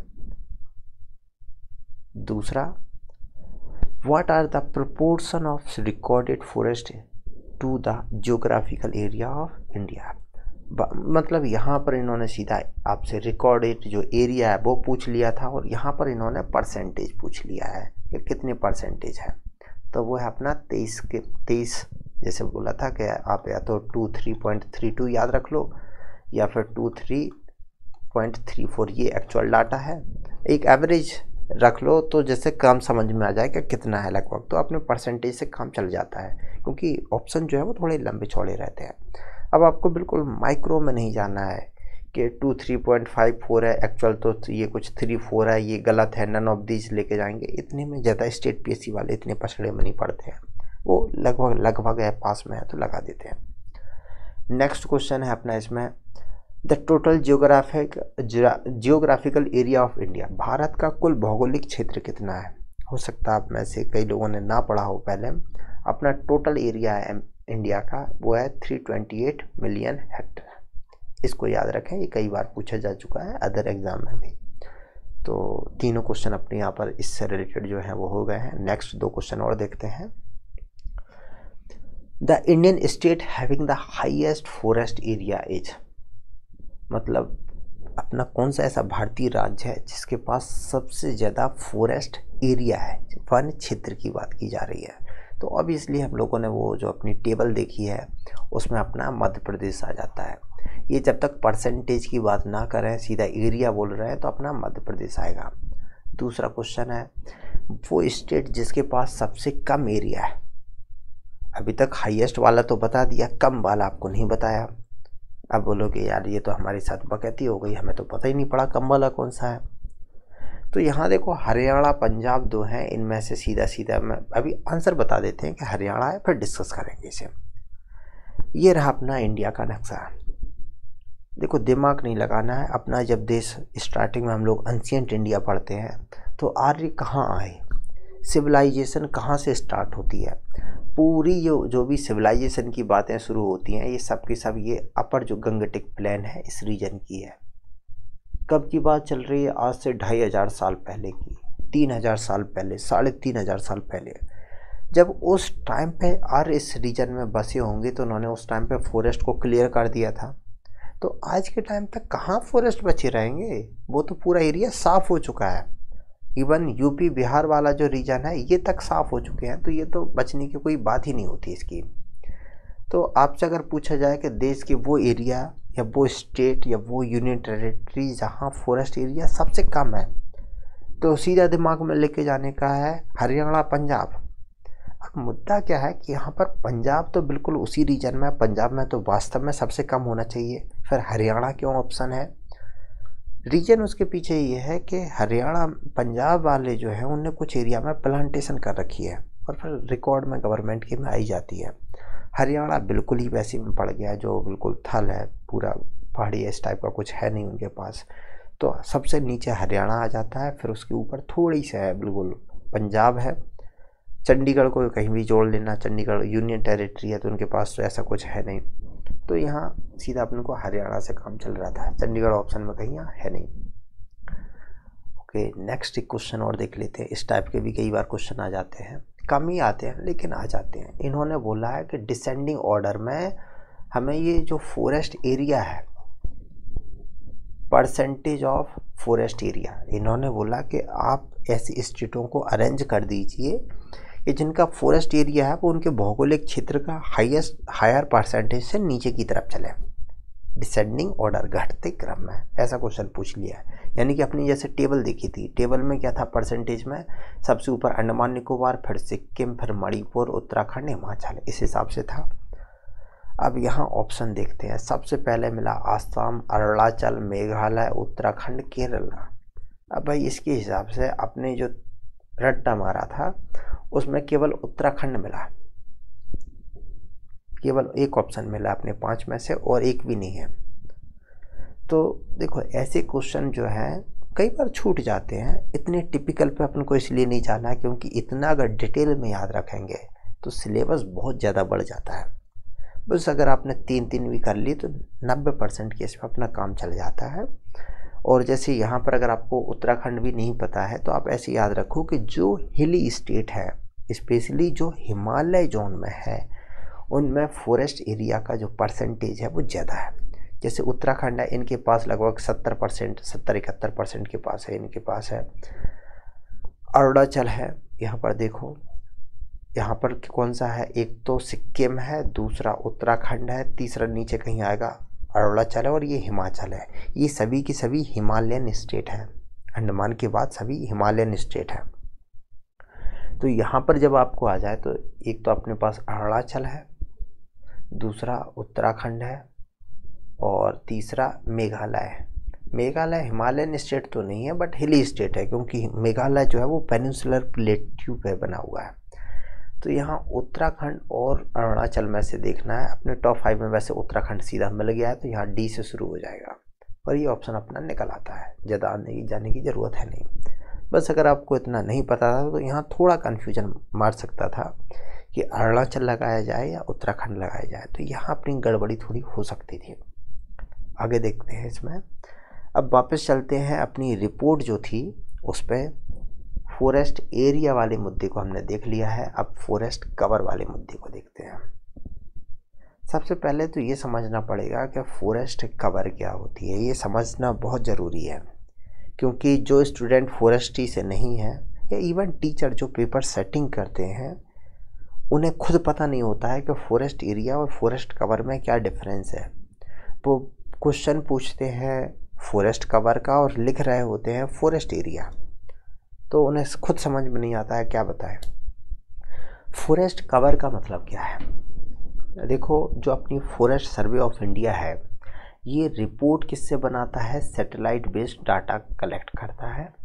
दूसरा, what are the proportion of recorded forest to the geographical area of India? मतलब यहाँ पर इन्होंने सीधा आपसे रिकॉर्डेड जो एरिया है वो पूछ लिया था और यहाँ पर इन्होंने परसेंटेज पूछ लिया है कि कितने परसेंटेज है, तो वो है अपना तेईस के तेईस। जैसे बोला था कि आप या तो two three point three two याद रख लो या फिर two three point three four, ये एक्चुअल डाटा है। एक एवरेज रख लो तो जैसे काम समझ में आ जाए कि कितना है लगभग, तो अपने परसेंटेज से काम चल जाता है, क्योंकि ऑप्शन जो है वो थोड़े लंबे चौड़े रहते हैं। अब आपको बिल्कुल माइक्रो में नहीं जाना है कि two three point five four है एक्चुअल, तो ये कुछ थ्री फोर है, ये गलत है, नन ऑफ दीज लेके जाएंगे। इतने में ज़्यादा स्टेट पीएससी वाले इतने पछड़े में नहीं पड़ते हैं, वो लगभग लगभग है, पास में है तो लगा देते हैं। नेक्स्ट क्वेश्चन है अपना इसमें, the total geographic geographical area of India. भारत का कुल भौगोलिक क्षेत्र कितना है? हो सकता है आप में से कई लोगों ने ना पढ़ा हो पहले। अपना टोटल एरिया है इंडिया का वो है three twenty eight million hectare. इसको याद रखें, ये कई बार पूछा जा चुका है अदर एग्जाम में भी। तो तीनों क्वेश्चन अपने यहाँ पर इससे रिलेटेड जो है वो हो गए हैं। नेक्स्ट दो क्वेश्चन और देखते हैं। The Indian state having the highest forest area is, मतलब अपना कौन सा ऐसा भारतीय राज्य है जिसके पास सबसे ज़्यादा फॉरेस्ट एरिया है? वन क्षेत्र की बात की जा रही है। तो अब इसलिए हम लोगों ने वो जो अपनी टेबल देखी है उसमें अपना मध्य प्रदेश आ जाता है। ये जब तक परसेंटेज की बात ना करें, सीधा एरिया बोल रहे हैं, तो अपना मध्य प्रदेश आएगा। दूसरा क्वेश्चन है, वो स्टेट जिसके पास सबसे कम एरिया है। अभी तक हाईएस्ट वाला तो बता दिया, कम वाला आपको नहीं बताया। अब बोलोगे यार ये तो हमारे साथ बकैती हो गई, हमें तो पता ही नहीं पड़ा कम वाला कौन सा है। तो यहाँ देखो हरियाणा पंजाब दो हैं, इनमें से सीधा सीधा मैं अभी आंसर बता देते हैं कि हरियाणा है, फिर डिस्कस करेंगे इसे। ये रहा अपना इंडिया का नक्शा। देखो दिमाग नहीं लगाना है अपना। जब देश स्टार्टिंग में हम लोग एंशिएंट इंडिया पढ़ते हैं तो आर्य कहाँ आए, सिविलाइजेशन कहाँ से स्टार्ट होती है, पूरी जो जो भी सिविलाइजेशन की बातें शुरू होती हैं ये सब की सब ये अपर जो गंगटिक प्लेन है इस रीजन की है। कब की बात चल रही है? आज से ढाई हजार साल पहले की, तीन हजार साल पहले, साढ़े तीन हजार साल पहले। जब उस टाइम पे आर्य इस रीजन में बसे होंगे तो उन्होंने उस टाइम पे फॉरेस्ट को क्लियर कर दिया था। तो आज के टाइम पे कहाँ फॉरेस्ट बचे रहेंगे? वो तो पूरा एरिया साफ हो चुका है। इवन यूपी बिहार वाला जो रीजन है ये तक साफ हो चुके हैं, तो ये तो बचने की कोई बात ही नहीं होती इसकी। तो आपसे अगर पूछा जाए कि देश के वो एरिया या वो स्टेट या वो यूनियन टेरिटरी जहाँ फॉरेस्ट एरिया सबसे कम है, तो सीधा दिमाग में लेके जाने का है हरियाणा पंजाब। अब मुद्दा क्या है कि यहाँ पर पंजाब तो बिल्कुल उसी रीजन में, पंजाब में तो वास्तव में सबसे कम होना चाहिए, फिर हरियाणा क्यों ऑप्शन है? रीजन उसके पीछे ये है कि हरियाणा पंजाब वाले जो हैं उनने कुछ एरिया में प्लांटेशन कर रखी है और फिर रिकॉर्ड में गवर्नमेंट की में आई जाती है। हरियाणा बिल्कुल ही वैसे में पड़ गया जो बिल्कुल थल है, पूरा पहाड़ी इस टाइप का कुछ है नहीं उनके पास। तो सबसे नीचे हरियाणा आ जाता है, फिर उसके ऊपर थोड़ी सा है बिल्कुल पंजाब है, चंडीगढ़ को कहीं भी जोड़ लेना, चंडीगढ़ यूनियन टेरिटरी है तो उनके पास तो ऐसा कुछ है नहीं, तो यहाँ सीधा अपन को हरियाणा से काम चल रहा था, चंडीगढ़ ऑप्शन में कहीं यहाँ है नहीं। ओके, नेक्स्ट एक क्वेश्चन और देख लेते हैं। इस टाइप के भी कई बार क्वेश्चन आ जाते हैं, कम ही आते हैं लेकिन आ जाते हैं। इन्होंने बोला है कि डिसेंडिंग ऑर्डर में हमें ये जो फॉरेस्ट एरिया है, परसेंटेज ऑफ फॉरेस्ट एरिया, इन्होंने बोला कि आप ऐसी स्टेटों को अरेंज कर दीजिए कि जिनका फॉरेस्ट एरिया है वो उनके भौगोलिक क्षेत्र का हाईएस्ट हायर परसेंटेज से नीचे की तरफ चले, डिसेंडिंग ऑर्डर, घटते क्रम में। ऐसा क्वेश्चन पूछ लिया है, यानी कि अपनी जैसे टेबल देखी थी, टेबल में क्या था परसेंटेज में, सबसे ऊपर अंडमान निकोबार, फिर सिक्किम, फिर मणिपुर, उत्तराखंड, हिमाचल, इस हिसाब से था। अब यहाँ ऑप्शन देखते हैं। सबसे पहले मिला आसाम, अरुणाचल, मेघालय, उत्तराखंड, केरल। अब भाई इसके हिसाब से अपने जो रट्टा मारा था उसमें केवल उत्तराखंड मिला, केवल एक ऑप्शन मिला अपने पांच में से, और एक भी नहीं है। तो देखो ऐसे क्वेश्चन जो है कई बार छूट जाते हैं, इतने टिपिकल पे अपन को इसलिए नहीं जाना है क्योंकि इतना अगर डिटेल में याद रखेंगे तो सिलेबस बहुत ज़्यादा बढ़ जाता है। बस अगर आपने तीन तीन भी कर ली तो नब्बे परसेंट केस में अपना काम चल जाता है। और जैसे यहाँ पर अगर आपको उत्तराखंड भी नहीं पता है तो आप ऐसे याद रखो कि जो हिली स्टेट है, स्पेशली जो हिमालय जोन में है, उनमें फॉरेस्ट एरिया का जो परसेंटेज है वो ज़्यादा है। जैसे उत्तराखंड है, इनके पास लगभग सत्तर परसेंट सत्तर इकहत्तर परसेंट के पास है, इनके पास है। अरुणाचल है, यहाँ पर देखो, यहाँ पर कौन सा है, एक तो सिक्किम है, दूसरा उत्तराखंड है, तीसरा नीचे कहीं आएगा अरुणाचल है, और ये हिमाचल है। ये सभी की सभी हिमालयन स्टेट है, अंडमान के बाद सभी हिमालयन स्टेट है। तो यहाँ पर जब आपको आ जाए तो एक तो अपने पास अरुणाचल है, दूसरा उत्तराखंड है, और तीसरा मेघालय है। मेघालय हिमालयन स्टेट तो नहीं है बट हिली स्टेट है, क्योंकि मेघालय जो है वो पेनिनसुलर प्लेट्यू पे बना हुआ है। तो यहाँ उत्तराखंड और अरुणाचल में से देखना है। अपने टॉप फाइव में वैसे उत्तराखंड सीधा मिल गया है, तो यहाँ डी से शुरू हो जाएगा और ये ऑप्शन अपना निकल आता है, ज़्यादा आने की जाने की ज़रूरत है नहीं। बस अगर आपको इतना नहीं पता था तो यहाँ थोड़ा कन्फ्यूजन मार सकता था कि अरुणाचल लगाया जाए या उत्तराखंड लगाया जाए, तो यहाँ अपनी गड़बड़ी थोड़ी हो सकती थी। आगे देखते हैं इसमें। अब वापस चलते हैं, अपनी रिपोर्ट जो थी उस पर फॉरेस्ट एरिया वाले मुद्दे को हमने देख लिया है, अब फॉरेस्ट कवर वाले मुद्दे को देखते हैं। सबसे पहले तो ये समझना पड़ेगा कि फॉरेस्ट कवर क्या होती है, ये समझना बहुत ज़रूरी है, क्योंकि जो स्टूडेंट फॉरेस्ट्री से नहीं है या इवन टीचर जो पेपर सेटिंग करते हैं उन्हें खुद पता नहीं होता है कि फॉरेस्ट एरिया और फॉरेस्ट कवर में क्या डिफरेंस है। वो क्वेश्चन पूछते हैं फॉरेस्ट कवर का और लिख रहे होते हैं फॉरेस्ट एरिया, तो उन्हें खुद समझ में नहीं आता है क्या बताएं। फॉरेस्ट कवर का मतलब क्या है? देखो, जो अपनी फॉरेस्ट सर्वे ऑफ इंडिया है ये रिपोर्ट किससे बनाता है? सैटेलाइट बेस्ड डाटा कलेक्ट करता है।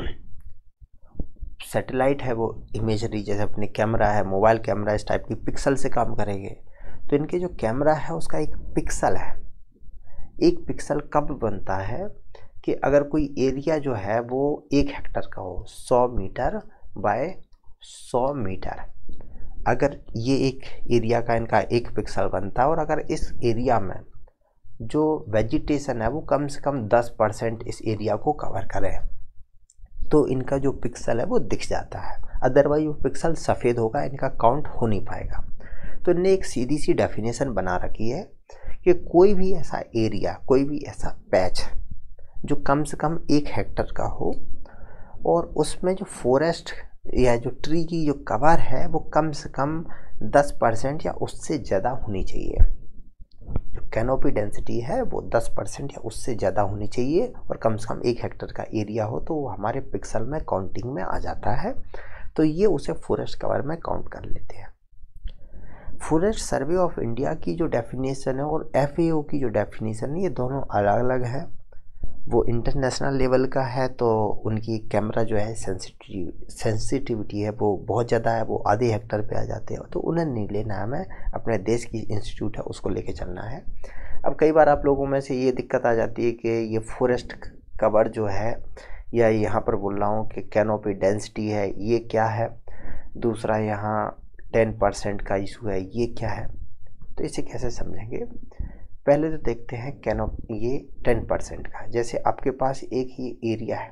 सैटेलाइट है वो इमेजरी, जैसे अपने कैमरा है, मोबाइल कैमरा, इस टाइप की पिक्सल से काम करेंगे। तो इनके जो कैमरा है उसका एक पिक्सल है। एक पिक्सल कब बनता है कि अगर कोई एरिया जो है वो एक हेक्टर का हो, सौ मीटर बाय सौ मीटर, अगर ये एक एरिया का इनका एक पिक्सल बनता है, और अगर इस एरिया में जो वेजिटेशन है वो कम से कम दस परसेंट इस एरिया को कवर करे तो इनका जो पिक्सल है वो दिख जाता है। अदरवाइज वो पिक्सल सफ़ेद होगा, इनका काउंट हो नहीं पाएगा। तो इनने एक सीधी सी डेफिनेशन बना रखी है कि कोई भी ऐसा एरिया, कोई भी ऐसा पैच जो कम से कम एक हेक्टर का हो और उसमें जो फॉरेस्ट या जो ट्री की जो कवर है वो कम से कम दस परसेंट या उससे ज़्यादा होनी चाहिए। जो कैनोपी डेंसिटी है वो दस परसेंट या उससे ज़्यादा होनी चाहिए और कम से कम एक हेक्टर का एरिया हो, तो वो हमारे पिक्सल में काउंटिंग में आ जाता है। तो ये उसे फॉरेस्ट कवर में काउंट कर लेते हैं। फॉरेस्ट सर्वे ऑफ इंडिया की जो डेफिनेशन है और एफ ए ओ की जो डेफिनेशन है ये दोनों अलग अलग है। वो इंटरनेशनल लेवल का है तो उनकी कैमरा जो है सेंसिटिव सेंसिटिविटी है वो बहुत ज़्यादा है, वो आधे हेक्टर पे आ जाते हैं, तो उन्हें नहीं लेना है, हमें अपने देश की इंस्टीट्यूट है उसको लेके चलना है। अब कई बार आप लोगों में से ये दिक्कत आ जाती है कि ये फॉरेस्ट कवर जो है, या यहाँ पर बोल रहा हूँ कि कैनोपी डेंसिटी है, ये क्या है। दूसरा यहाँ टेन परसेंट का इशू है, ये क्या है। तो इसे कैसे समझेंगे, पहले तो देखते हैं कैनो ये टेन परसेंट का। जैसे आपके पास एक ही एरिया है,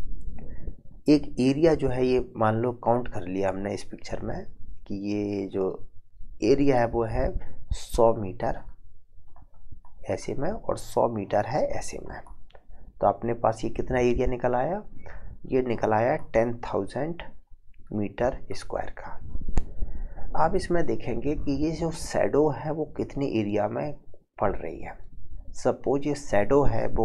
एक एरिया जो है ये मान लो काउंट कर लिया हमने इस पिक्चर में कि ये जो एरिया है वो है सौ मीटर ऐसे में और सौ मीटर है ऐसे में। तो अपने पास ये कितना एरिया निकल आया, ये निकल आया टेन थाउजेंड मीटर स्क्वायर का। आप इसमें देखेंगे कि ये जो शैडो है वो कितने एरिया में पड़ रही है। सपोज ये शैडो है वो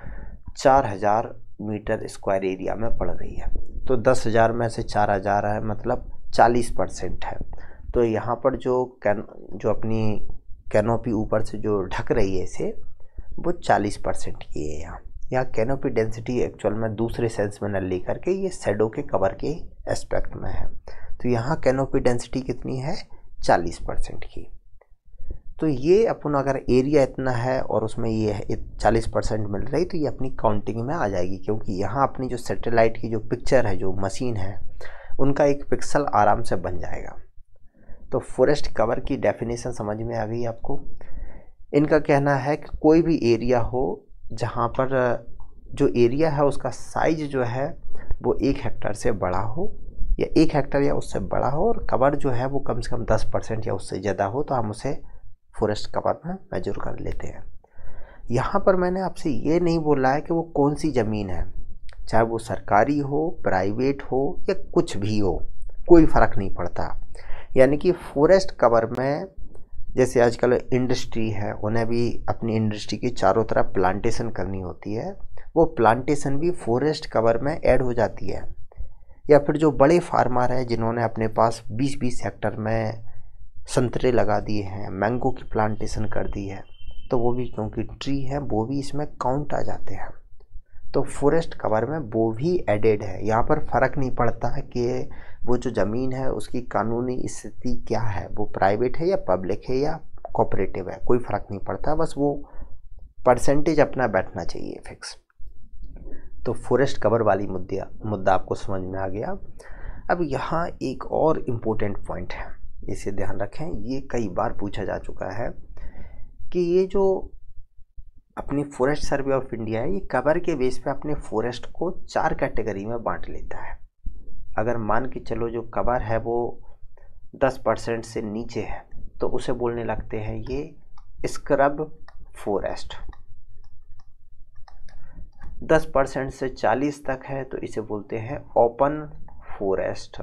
चार हज़ार मीटर स्क्वायर एरिया में पड़ रही है, तो दस हज़ार में से चार हज़ार है, मतलब चालीस परसेंट है। तो यहाँ पर जो कैन जो अपनी कैनोपी ऊपर से जो ढक रही है इसे, वो चालीस परसेंट की है। यहाँ यहाँ कैनोपी डेंसिटी एक्चुअल में दूसरे सेंस में न लेकर के ये शैडो के कवर के एस्पेक्ट में है। तो यहाँ कैनोपी डेंसिटी कितनी है, चालीस परसेंट की। तो ये अपन अगर एरिया इतना है और उसमें ये चालीस परसेंट मिल रही, तो ये अपनी काउंटिंग में आ जाएगी, क्योंकि यहाँ अपनी जो सैटेलाइट की जो पिक्चर है, जो मशीन है, उनका एक पिक्सल आराम से बन जाएगा। तो फॉरेस्ट कवर की डेफिनेशन समझ में आ गई आपको। इनका कहना है कि कोई भी एरिया हो जहाँ पर जो एरिया है उसका साइज जो है वो एक हेक्टेयर से बड़ा हो, या एक हेक्टेयर या उससे बड़ा हो, और कवर जो है वो कम से कम दस परसेंट या उससे ज़्यादा हो, तो हम उसे फॉरेस्ट कवर में मेजर कर लेते हैं। यहाँ पर मैंने आपसे ये नहीं बोला है कि वो कौन सी ज़मीन है, चाहे वो सरकारी हो, प्राइवेट हो या कुछ भी हो, कोई फ़र्क नहीं पड़ता। यानी कि फॉरेस्ट कवर में जैसे आजकल इंडस्ट्री है, उन्हें भी अपनी इंडस्ट्री की चारों तरफ प्लांटेशन करनी होती है, वो प्लांटेशन भी फॉरेस्ट कवर में ऐड हो जाती है। या फिर जो बड़े फार्मर हैं जिन्होंने अपने पास बीस बीस हेक्टेयर में संतरे लगा दिए हैं, मैंगो की प्लांटेशन कर दी है, तो वो भी क्योंकि ट्री है वो भी इसमें काउंट आ जाते हैं। तो फॉरेस्ट कवर में वो भी एडेड है। यहाँ पर फ़र्क नहीं पड़ता है कि वो जो ज़मीन है उसकी कानूनी स्थिति क्या है, वो प्राइवेट है या पब्लिक है या कोऑपरेटिव है, कोई फ़र्क नहीं पड़ता, बस वो परसेंटेज अपना बैठना चाहिए फिक्स। तो फॉरेस्ट कवर वाली मुद्दा मुद्दा आपको समझ में आ गया। अब यहाँ एक और इम्पोर्टेंट पॉइंट है, इसे ध्यान रखें, ये कई बार पूछा जा चुका है कि ये जो अपनी फॉरेस्ट सर्वे ऑफ इंडिया है, ये कवर के बेस पे अपने फॉरेस्ट को चार कैटेगरी में बांट लेता है। अगर मान के चलो जो कवर है वो दस परसेंट से नीचे है, तो उसे बोलने लगते हैं ये स्क्रब फॉरेस्ट। दस परसेंट से चालीस तक है तो इसे बोलते हैं ओपन फॉरेस्ट,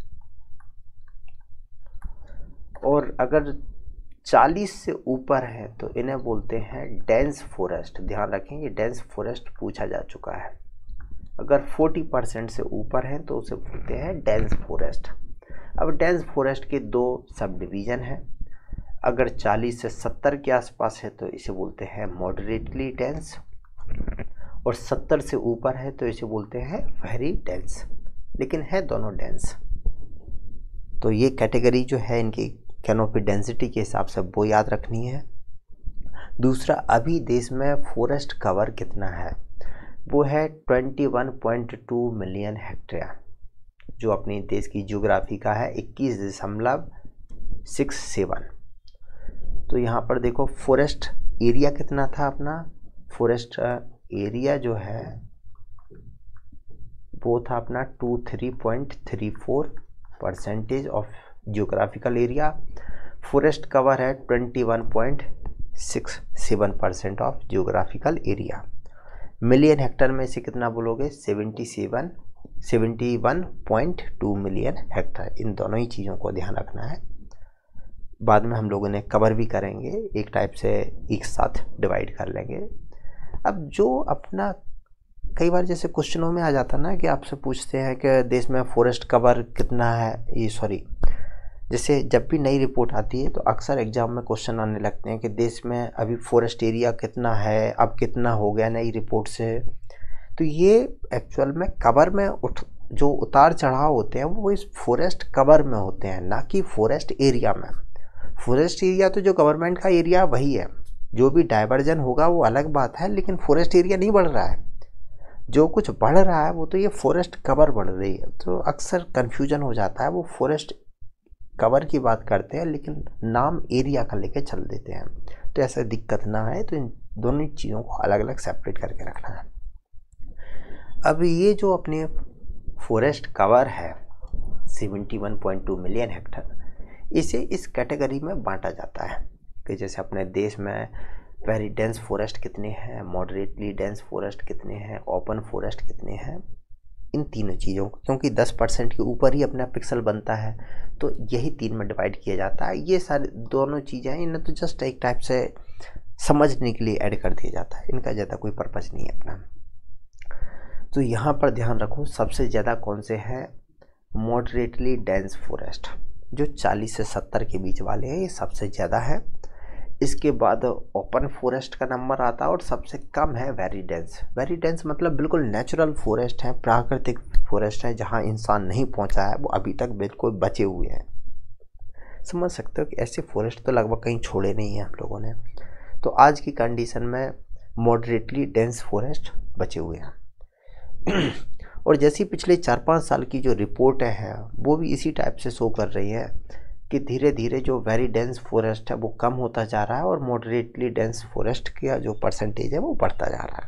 और अगर चालीस से ऊपर है तो इन्हें बोलते हैं डेंस फॉरेस्ट। ध्यान रखें, ये डेंस फॉरेस्ट पूछा जा चुका है। अगर चालीस परसेंट से ऊपर है तो उसे बोलते हैं डेंस फॉरेस्ट। अब डेंस फॉरेस्ट के दो सब डिवीज़न हैं। अगर चालीस से सत्तर के आसपास है तो इसे बोलते हैं मॉडरेटली डेंस, और सत्तर से ऊपर है तो इसे बोलते हैं वेरी डेंस, लेकिन है दोनों डेंस। तो ये कैटेगरी जो है इनकी कैनोपी डेंसिटी के हिसाब से वो याद रखनी है। दूसरा, अभी देश में फॉरेस्ट कवर कितना है, वो है इक्कीस पॉइंट दो मिलियन हेक्टेयर, जो अपने देश की ज्योग्राफी का है इक्कीस दशमलव सिक्स सेवन। तो यहाँ पर देखो फॉरेस्ट एरिया कितना था अपना, फॉरेस्ट एरिया जो है वो था अपना two three point three four percentage of geographical area. Forest cover है इक्कीस point six seven percent of geographical area. Million hectare में से कितना बोलोगे, seventy seven seventy one point two million hectare. इन दोनों ही चीज़ों को ध्यान रखना है। बाद में हम लोगों ने कवर भी करेंगे, एक टाइप से एक साथ डिवाइड कर लेंगे। अब जो अपना कई बार जैसे क्वेश्चनों में आ जाता ना कि आपसे पूछते हैं कि देश में फॉरेस्ट कवर कितना है, ये सॉरी जैसे जब भी नई रिपोर्ट आती है तो अक्सर एग्जाम में क्वेश्चन आने लगते हैं कि देश में अभी फॉरेस्ट एरिया कितना है, अब कितना हो गया नई रिपोर्ट से। तो ये एक्चुअल में कवर में उठ जो उतार चढ़ाव होते हैं वो इस फॉरेस्ट कवर में होते हैं, ना कि फॉरेस्ट एरिया में। फॉरेस्ट एरिया तो जो गवर्नमेंट का एरिया वही है, जो भी डाइवर्जन होगा वो अलग बात है, लेकिन फॉरेस्ट एरिया नहीं बढ़ रहा है। जो कुछ बढ़ रहा है वो तो ये फॉरेस्ट कवर बढ़ रही है, तो अक्सर कन्फ्यूजन हो जाता है। वो फॉरेस्ट कवर की बात करते हैं लेकिन नाम एरिया का लेके चल देते हैं, तो ऐसा दिक्कत ना है। तो इन दोनों चीज़ों को अलग अलग सेपरेट करके रखना है। अब ये जो अपने फॉरेस्ट कवर है इकहत्तर पॉइंट दो मिलियन हेक्टेयर, इसे इस कैटेगरी में बांटा जाता है कि जैसे अपने देश में वेरी डेंस फॉरेस्ट कितने हैं, मॉडरेटली डेंस फॉरेस्ट कितने हैं, ओपन फॉरेस्ट कितने हैं, इन तीनों चीज़ों को, क्योंकि दस परसेंट के ऊपर ही अपना पिक्सल बनता है तो यही तीन में डिवाइड किया जाता है। ये सारी दोनों चीज़ें हैं, इन्हें तो जस्ट एक टाइप से समझने के लिए ऐड कर दिया जाता है, इनका ज़्यादा कोई पर्पज़ नहीं है अपना। तो यहाँ पर ध्यान रखो सबसे ज़्यादा कौन से हैं, मॉडरेटली डेंस फॉरेस्ट जो चालीस से सत्तर के बीच वाले हैं, ये सबसे ज़्यादा है। इसके बाद ओपन फॉरेस्ट का नंबर आता है और सबसे कम है वेरी डेंस। वेरी डेंस मतलब बिल्कुल नेचुरल फॉरेस्ट है, प्राकृतिक फॉरेस्ट है, जहाँ इंसान नहीं पहुँचा है, वो अभी तक बिल्कुल बचे हुए हैं। समझ सकते हो कि ऐसे फॉरेस्ट तो लगभग कहीं छोड़े नहीं हैं हम लोगों ने। तो आज की कंडीशन में मॉडरेटली डेंस फॉरेस्ट बचे हुए हैं। और जैसी पिछले चार पाँच साल की जो रिपोर्टें हैं वो भी इसी टाइप से शो कर रही है कि धीरे धीरे जो वेरी डेंस फॉरेस्ट है वो कम होता जा रहा है और मॉडरेटली डेंस फॉरेस्ट का जो परसेंटेज है वो बढ़ता जा रहा है।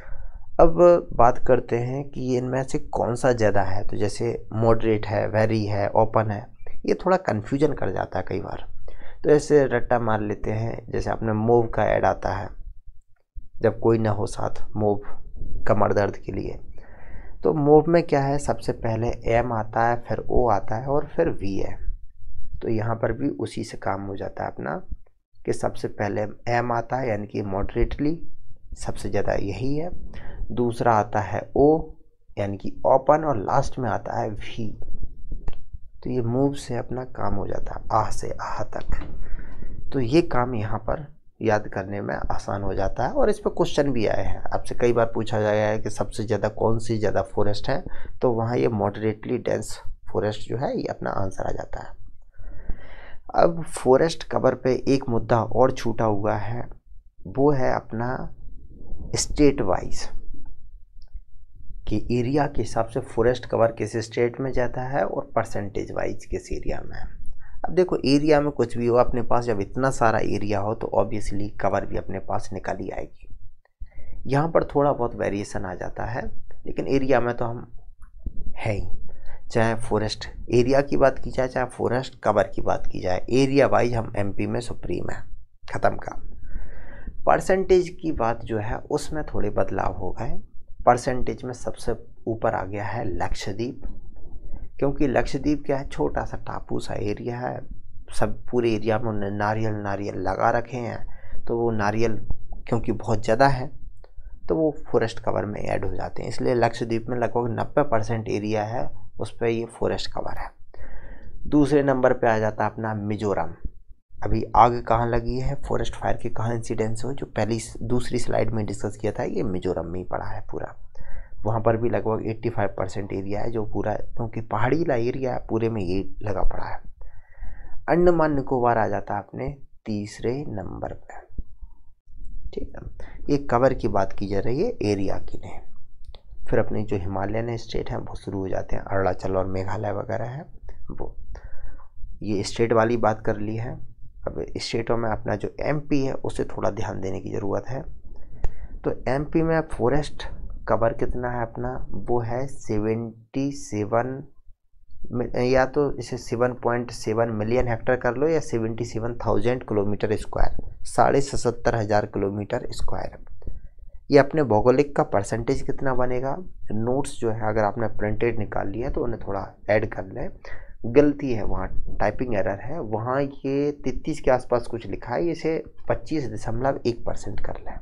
अब बात करते हैं कि इनमें से कौन सा ज़्यादा है। तो जैसे मॉडरेट है, वेरी है, ओपन है, ये थोड़ा कन्फ्यूजन कर जाता है कई बार। तो ऐसे रट्टा मार लेते हैं, जैसे आपने मूव का ऐड आता है, जब कोई ना हो साथ, मूव कमर दर्द के लिए। तो मूव में क्या है, सबसे पहले एम आता है, फिर ओ आता है और फिर वी है। तो यहाँ पर भी उसी से काम हो जाता है अपना कि सबसे पहले एम आता है यानी कि मॉडरेटली, सबसे ज़्यादा यही है। दूसरा आता है ओ यानी कि ओपन, और लास्ट में आता है वी। तो ये मूव से अपना काम हो जाता है आह से आह तक। तो ये काम यहाँ पर याद करने में आसान हो जाता है और इस पर क्वेश्चन भी आए हैं। आपसे कई बार पूछा गया है कि सबसे ज़्यादा कौन सी ज़्यादा फॉरेस्ट है, तो वहाँ ये मॉडरेटली डेंस फॉरेस्ट जो है ये अपना आंसर आ जाता है। अब फॉरेस्ट कवर पे एक मुद्दा और छूटा हुआ है, वो है अपना स्टेट वाइज कि एरिया के हिसाब से फॉरेस्ट कवर किस स्टेट में जाता है और परसेंटेज वाइज किस एरिया में। अब देखो एरिया में कुछ भी हो, अपने पास जब इतना सारा एरिया हो तो ऑब्वियसली कवर भी अपने पास निकल ही आएगी। यहाँ पर थोड़ा बहुत वेरिएशन आ जाता है, लेकिन एरिया में तो हम है ही। चाहे फॉरेस्ट एरिया की बात की जाए, चाहे फॉरेस्ट कवर की बात की जाए, एरिया वाइज हम एमपी में सुप्रीम है, ख़त्म का। परसेंटेज की बात जो है उसमें थोड़े बदलाव हो गए। परसेंटेज में सबसे ऊपर आ गया है लक्षद्वीप, क्योंकि लक्षद्वीप क्या है, छोटा सा टापू सा एरिया है, सब पूरे एरिया में उन्होंने नारियल नारियल लगा रखे हैं। तो वो नारियल क्योंकि बहुत ज़्यादा है तो वो फॉरेस्ट कवर में ऐड हो जाते हैं, इसलिए लक्षद्वीप में लगभग नब्बे परसेंट एरिया है उस पर ये फॉरेस्ट कवर है। दूसरे नंबर पे आ जाता है अपना मिजोरम। अभी आग कहाँ लगी है, फॉरेस्ट फायर की कहाँ इंसिडेंस हो, जो पहली दूसरी स्लाइड में डिस्कस किया था, ये मिजोरम में ही पड़ा है पूरा। वहाँ पर भी लगभग पचासी परसेंट एरिया है जो पूरा, क्योंकि पहाड़ी ला एरिया है, पूरे में ये लगा पड़ा है। अंडमान निकोबार आ जाता है अपने तीसरे नंबर पे। ठीक है, ये कवर की बात की जा रही है, एरिया की नहीं। फिर अपने जो हिमालयन स्टेट हैं वो शुरू हो जाते हैं, अरुणाचल और मेघालय वगैरह है वो। ये स्टेट वाली बात कर ली है। अब स्टेटों में अपना जो एमपी है उसे थोड़ा ध्यान देने की ज़रूरत है। तो एमपी में फॉरेस्ट कवर कितना है अपना, वो है सेवेंटी सेवन, या तो इसे seven point seven million hectare कर लो या seventy seven thousand kilometre square, साढ़े सत्तर हज़ार किलोमीटर स्क्वायर। ये अपने भौगोलिक का परसेंटेज कितना बनेगा, नोट्स जो है अगर आपने प्रिंटेड निकाल लिया तो उन्हें थोड़ा ऐड कर लें। गलती है वहाँ, टाइपिंग एरर है, वहाँ ये तैंतीस के आसपास कुछ लिखा है, इसे पच्चीस दशमलव एक परसेंट कर लें।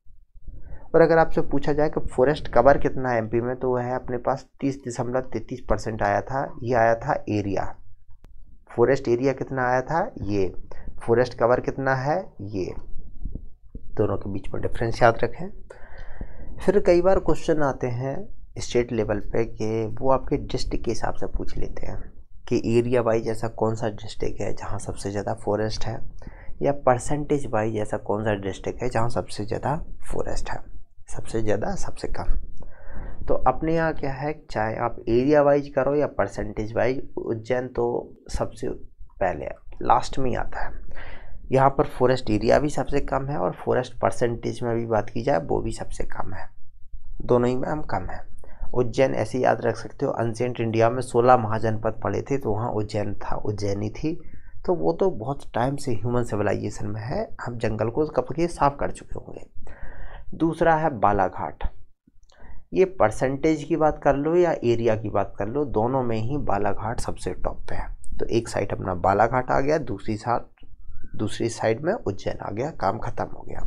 और अगर आपसे पूछा जाए कि फॉरेस्ट कवर कितना है एमपी में, तो वह है अपने पास तीस दशमलव तैंतीस परसेंट आया था। ये आया था एरिया, फॉरेस्ट एरिया कितना आया था, ये फॉरेस्ट कवर कितना है, ये दोनों के बीच में डिफरेंस याद रखें। फिर कई बार क्वेश्चन आते हैं स्टेट लेवल पे कि वो आपके डिस्ट्रिक्ट के हिसाब से पूछ लेते हैं कि एरिया वाइज ऐसा कौन सा डिस्ट्रिक्ट है जहाँ सबसे ज़्यादा फॉरेस्ट है, या परसेंटेज वाइज ऐसा कौन सा डिस्ट्रिक्ट है जहाँ सबसे ज़्यादा फॉरेस्ट है, सबसे ज़्यादा सबसे कम। तो अपने यहाँ क्या है, चाहे आप एरिया वाइज करो या परसेंटेज वाइज, उज्जैन तो सबसे पहले लास्ट में ही आता है। यहाँ पर फॉरेस्ट एरिया भी सबसे कम है और फॉरेस्ट परसेंटेज में भी बात की जाए वो भी सबसे कम है, दोनों ही में हम कम है। उज्जैन ऐसे याद रख सकते हो, एंशिएंट इंडिया में सोलह महाजनपद पड़े थे तो वहाँ उज्जैन था, उज्जैनी थी। तो वो तो बहुत टाइम से ह्यूमन सिविलाइजेशन में है, हम जंगल को कब के साफ कर चुके होंगे। दूसरा है बालाघाट। ये परसेंटेज की बात कर लो या एरिया की बात कर लो, दोनों में ही बालाघाट सबसे टॉप पे है। तो एक साइड अपना बालाघाट आ गया, दूसरी साइड दूसरी साइड में उज्जैन आ गया, काम खत्म हो गया।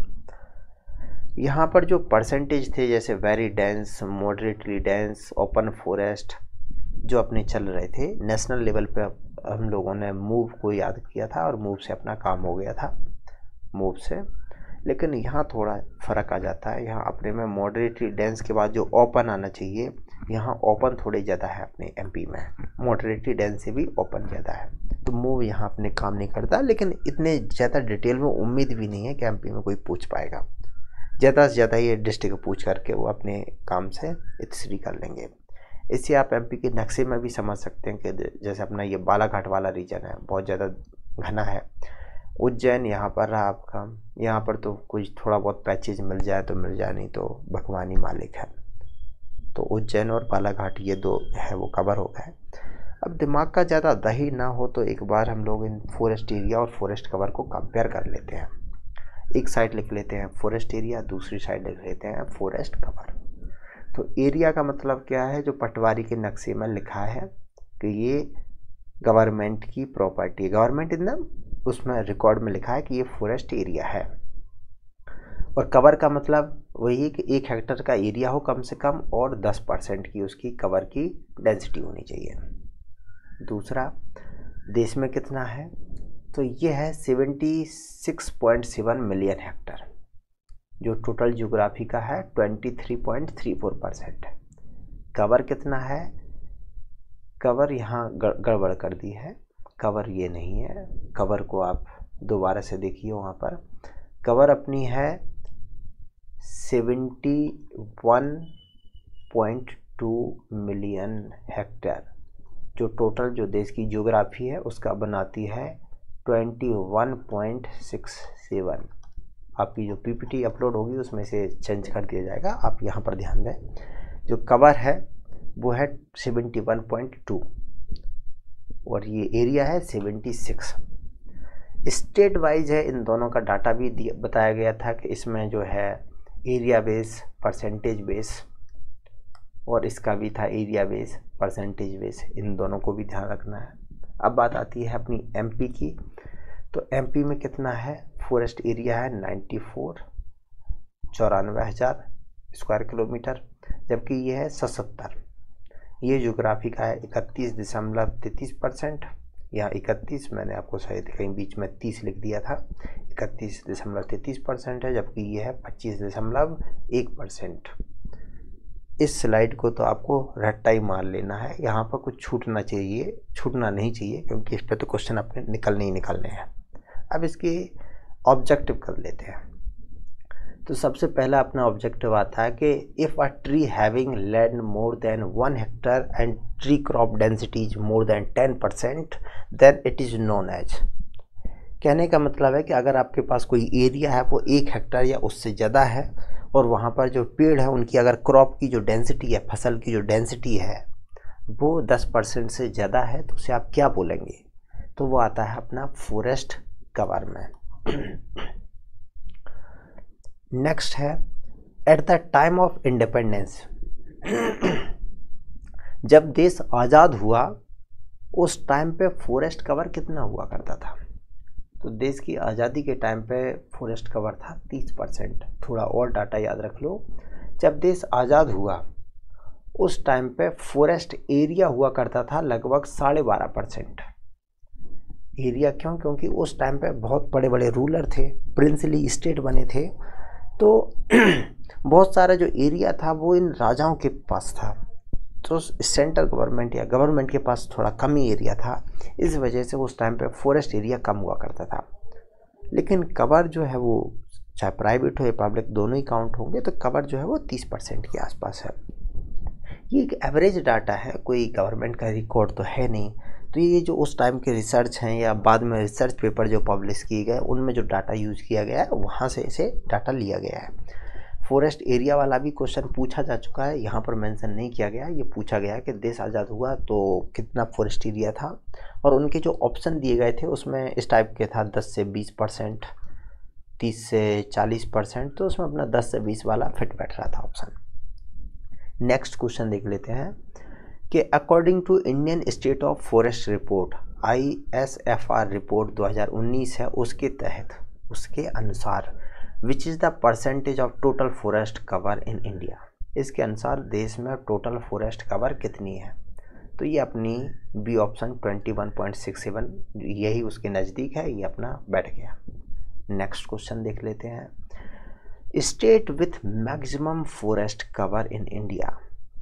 यहाँ पर जो परसेंटेज थे जैसे very dense, moderately dense, open forest जो अपने चल रहे थे, नेशनल लेवल पे हम लोगों ने मूव को याद किया था और मूव से अपना काम हो गया था, मूव से। लेकिन यहाँ थोड़ा फ़र्क आ जाता है, यहाँ अपने में मॉडरेटली डेंस के बाद जो ओपन आना चाहिए, यहाँ ओपन थोड़े ज़्यादा है अपने एमपी में, मॉडरेटली डेंस से भी ओपन ज़्यादा है। तो मूव यहाँ अपने काम नहीं करता, लेकिन इतने ज़्यादा डिटेल में उम्मीद भी नहीं है कि एमपी में कोई पूछ पाएगा। ज़्यादा से ज़्यादा ये डिस्ट्रिक्ट पूछ करके वो अपने काम से इतनी कर लेंगे। इससे आप एमपी के नक्शे में भी समझ सकते हैं कि जैसे अपना ये बालाघाट वाला रीजन है, बहुत ज़्यादा घना है। उज्जैन यहाँ पर रहा आपका, यहाँ पर तो कुछ थोड़ा बहुत पैचेज मिल जाए तो मिल जाए, नहीं तो भगवान ही मालिक है। तो उज्जैन और बालाघाट ये दो है वो कवर हो गए। अब दिमाग का ज़्यादा दही ना हो तो एक बार हम लोग इन फॉरेस्ट एरिया और फॉरेस्ट कवर को कंपेयर कर लेते हैं। एक साइड लिख लेते हैं फॉरेस्ट एरिया, दूसरी साइड लिख लेते हैं फॉरेस्ट कवर। तो एरिया का मतलब क्या है, जो पटवारी के नक्शे में लिखा है कि ये गवर्नमेंट की प्रॉपर्टी, गवर्नमेंट इन द उसमें रिकॉर्ड में लिखा है कि ये फॉरेस्ट एरिया है। और कवर का मतलब वही है कि एक हेक्टर का एरिया हो कम से कम और दस परसेंट की उसकी कवर की डेंसिटी होनी चाहिए। दूसरा, देश में कितना है, तो ये है छिहत्तर पॉइंट सात मिलियन हेक्टर, जो टोटल ज्योग्राफी का है तेईस पॉइंट तीन चार परसेंट। कवर कितना है, कवर यहाँ गड़बड़ कर दी है, कवर ये नहीं है, कवर को आप दोबारा से देखिए, वहाँ पर कवर अपनी है इकहत्तर पॉइंट दो मिलियन हेक्टेयर, जो टोटल जो देश की ज्योग्राफी है उसका बनाती है इक्कीस पॉइंट छह सात। आपकी जो पीपीटी अपलोड होगी उसमें से चेंज कर दिया जाएगा, आप यहाँ पर ध्यान दें। जो कवर है वो है इकहत्तर पॉइंट दो और ये एरिया है छिहत्तर। स्टेट वाइज है, इन दोनों का डाटा भी बताया गया था कि इसमें जो है एरिया बेस, परसेंटेज बेस, और इसका भी था एरिया बेस, परसेंटेज बेस, इन दोनों को भी ध्यान रखना है। अब बात आती है अपनी एमपी की। तो एमपी में कितना है, फॉरेस्ट एरिया है चौरानवे चौरानवे हज़ार स्क्वायर किलोमीटर, जबकि ये है सतहत्तर। ये ज्योग्राफी का है इकतीस दशमलव तैंतीस परसेंट, यहाँ इकतीस, मैंने आपको शायद कहीं बीच में तीस लिख दिया था, इकतीस दशमलव तैंतीस परसेंट है, जबकि ये है पच्चीस दशमलव एक परसेंट। इस स्लाइड को तो आपको रट्टा ही मार लेना है, यहाँ पर कुछ छूटना चाहिए, छूटना नहीं चाहिए, क्योंकि इस पर तो क्वेश्चन अपने निकलने ही निकलने हैं। अब इसकी ऑब्जेक्टिव कर लेते हैं। तो सबसे पहला अपना ऑब्जेक्टिव आता है कि if a tree having land more than one hectare and tree crop density is more than ten percent then it is known as. कहने का मतलब है कि अगर आपके पास कोई एरिया है वो एक हेक्टर या उससे ज़्यादा है और वहाँ पर जो पेड़ है उनकी अगर क्रॉप की जो डेंसिटी है, फसल की जो डेंसिटी है वो दस परसेंट से ज़्यादा है, तो उसे आप क्या बोलेंगे, तो वो आता है अपना फॉरेस्ट कवर में। नेक्स्ट है at the time of independence. जब देश आज़ाद हुआ उस टाइम पे फॉरेस्ट कवर कितना हुआ करता था, तो देश की आज़ादी के टाइम पे फॉरेस्ट कवर था तीस परसेंट। थोड़ा और डाटा याद रख लो, जब देश आज़ाद हुआ उस टाइम पे फॉरेस्ट एरिया हुआ करता था लगभग साढ़े बारह परसेंट। एरिया क्यों, क्योंकि उस टाइम पे बहुत बड़े बड़े रूलर थे, प्रिंसली स्टेट बने थे, तो बहुत सारा जो एरिया था वो इन राजाओं के पास था, तो सेंट्रल गवर्नमेंट या गवर्नमेंट के पास थोड़ा कम ही एरिया था, इस वजह से उस टाइम पे फॉरेस्ट एरिया कम हुआ करता था। लेकिन कवर जो है वो चाहे प्राइवेट हो या पब्लिक दोनों ही काउंट होंगे, तो कवर जो है वो तीस परसेंट के आसपास है। ये एक एवरेज डाटा है, कोई गवर्नमेंट का रिकॉर्ड तो है नहीं। तो ये जो उस टाइम के रिसर्च हैं या बाद में रिसर्च पेपर जो पब्लिश किए गए उनमें जो डाटा यूज़ किया गया है वहाँ से इसे डाटा लिया गया है। फॉरेस्ट एरिया वाला भी क्वेश्चन पूछा जा चुका है, यहाँ पर मेंशन नहीं किया गया। ये पूछा गया कि देश आज़ाद हुआ तो कितना फॉरेस्ट एरिया था, और उनके जो ऑप्शन दिए गए थे उसमें इस टाइप के था दस से बीस परसेंट, तीस से चालीस परसेंट, तो उसमें अपना दस से बीस वाला फिट बैठ रहा था ऑप्शन। नेक्स्ट क्वेश्चन देख लेते हैं कि according to Indian state of forest report, I S F R report दो हज़ार उन्नीस है, उसके तहत उसके अनुसार which is the percentage of total forest cover in India, इसके अनुसार देश में टोटल फॉरेस्ट कवर कितनी है। तो ये अपनी बी ऑप्शन इक्कीस पॉइंट सिक्स सेवन, यही उसके नज़दीक है, ये अपना बैठ गया। नेक्स्ट क्वेश्चन देख लेते हैं, state with maximum forest cover in India,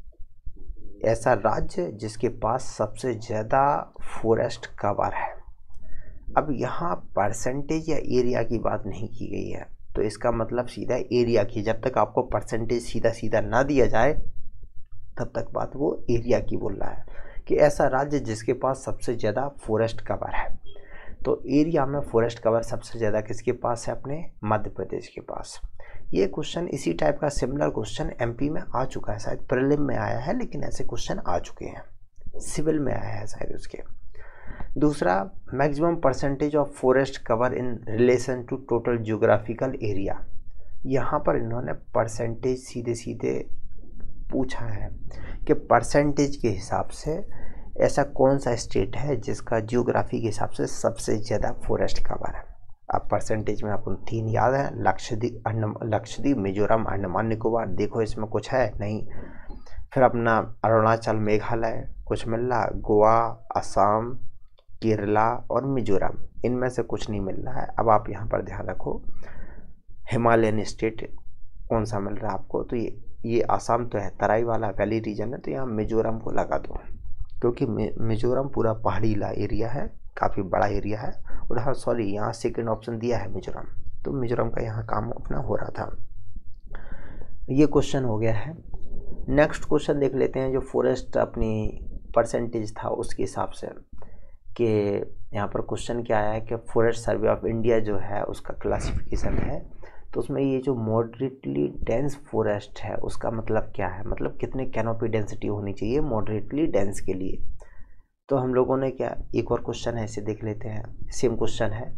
ऐसा राज्य जिसके पास सबसे ज़्यादा फॉरेस्ट कवर है। अब यहाँ परसेंटेज या एरिया की बात नहीं की गई है, तो इसका मतलब सीधा एरिया की, जब तक आपको परसेंटेज सीधा सीधा ना दिया जाए तब तक बात वो एरिया की बोल रहा है कि ऐसा राज्य जिसके पास सबसे ज़्यादा फॉरेस्ट कवर है। तो एरिया में फॉरेस्ट कवर सबसे ज़्यादा किसके पास है, अपने मध्य प्रदेश के पास। ये क्वेश्चन इसी टाइप का सिमिलर क्वेश्चन एमपी में आ चुका है, शायद प्रीलिम में आया है, लेकिन ऐसे क्वेश्चन आ चुके हैं, सिविल में आया है शायद उसके। दूसरा, maximum percentage of forest cover in relation to total geographical area, यहाँ पर इन्होंने परसेंटेज सीधे सीधे पूछा है कि परसेंटेज के हिसाब से ऐसा कौन सा स्टेट है जिसका जियोग्राफी के हिसाब से सबसे ज़्यादा फॉरेस्ट कवर है। अब परसेंटेज में आपको तीन याद है, लक्षद्वीप, लक्षद्वीप, मिजोरम, अंडमान निकोबार, देखो इसमें कुछ है नहीं। फिर अपना अरुणाचल, मेघालय कुछ मिल रहा, गोवा, असम, केरला और मिजोरम, इनमें से कुछ नहीं मिल रहा है। अब आप यहाँ पर ध्यान रखो, हिमालयन स्टेट कौन सा मिल रहा है आपको, तो ये ये आसाम तो है, तराई वाला वैली रीजन है, तो यहाँ मिजोरम को लगा दो, क्योंकि मिजोरम पूरा पहाड़ी एरिया है, काफ़ी बड़ा एरिया है। और हाँ सॉरी, यहाँ सेकंड ऑप्शन दिया है मिजोरम, तो मिजोरम का यहाँ काम अपना हो रहा था। ये क्वेश्चन हो गया है। नेक्स्ट क्वेश्चन देख लेते हैं, जो फॉरेस्ट अपनी परसेंटेज था उसके हिसाब से, कि यहाँ पर क्वेश्चन क्या आया है कि फॉरेस्ट सर्वे ऑफ इंडिया जो है उसका क्लासिफिकेशन है, तो उसमें ये जो मॉडरेटली डेंस फॉरेस्ट है उसका मतलब क्या है, मतलब कितने कैनोपी डेंसिटी होनी चाहिए मॉडरेटली डेंस के लिए। तो हम लोगों ने क्या, एक और क्वेश्चन है इसे देख लेते हैं, सेम क्वेश्चन है,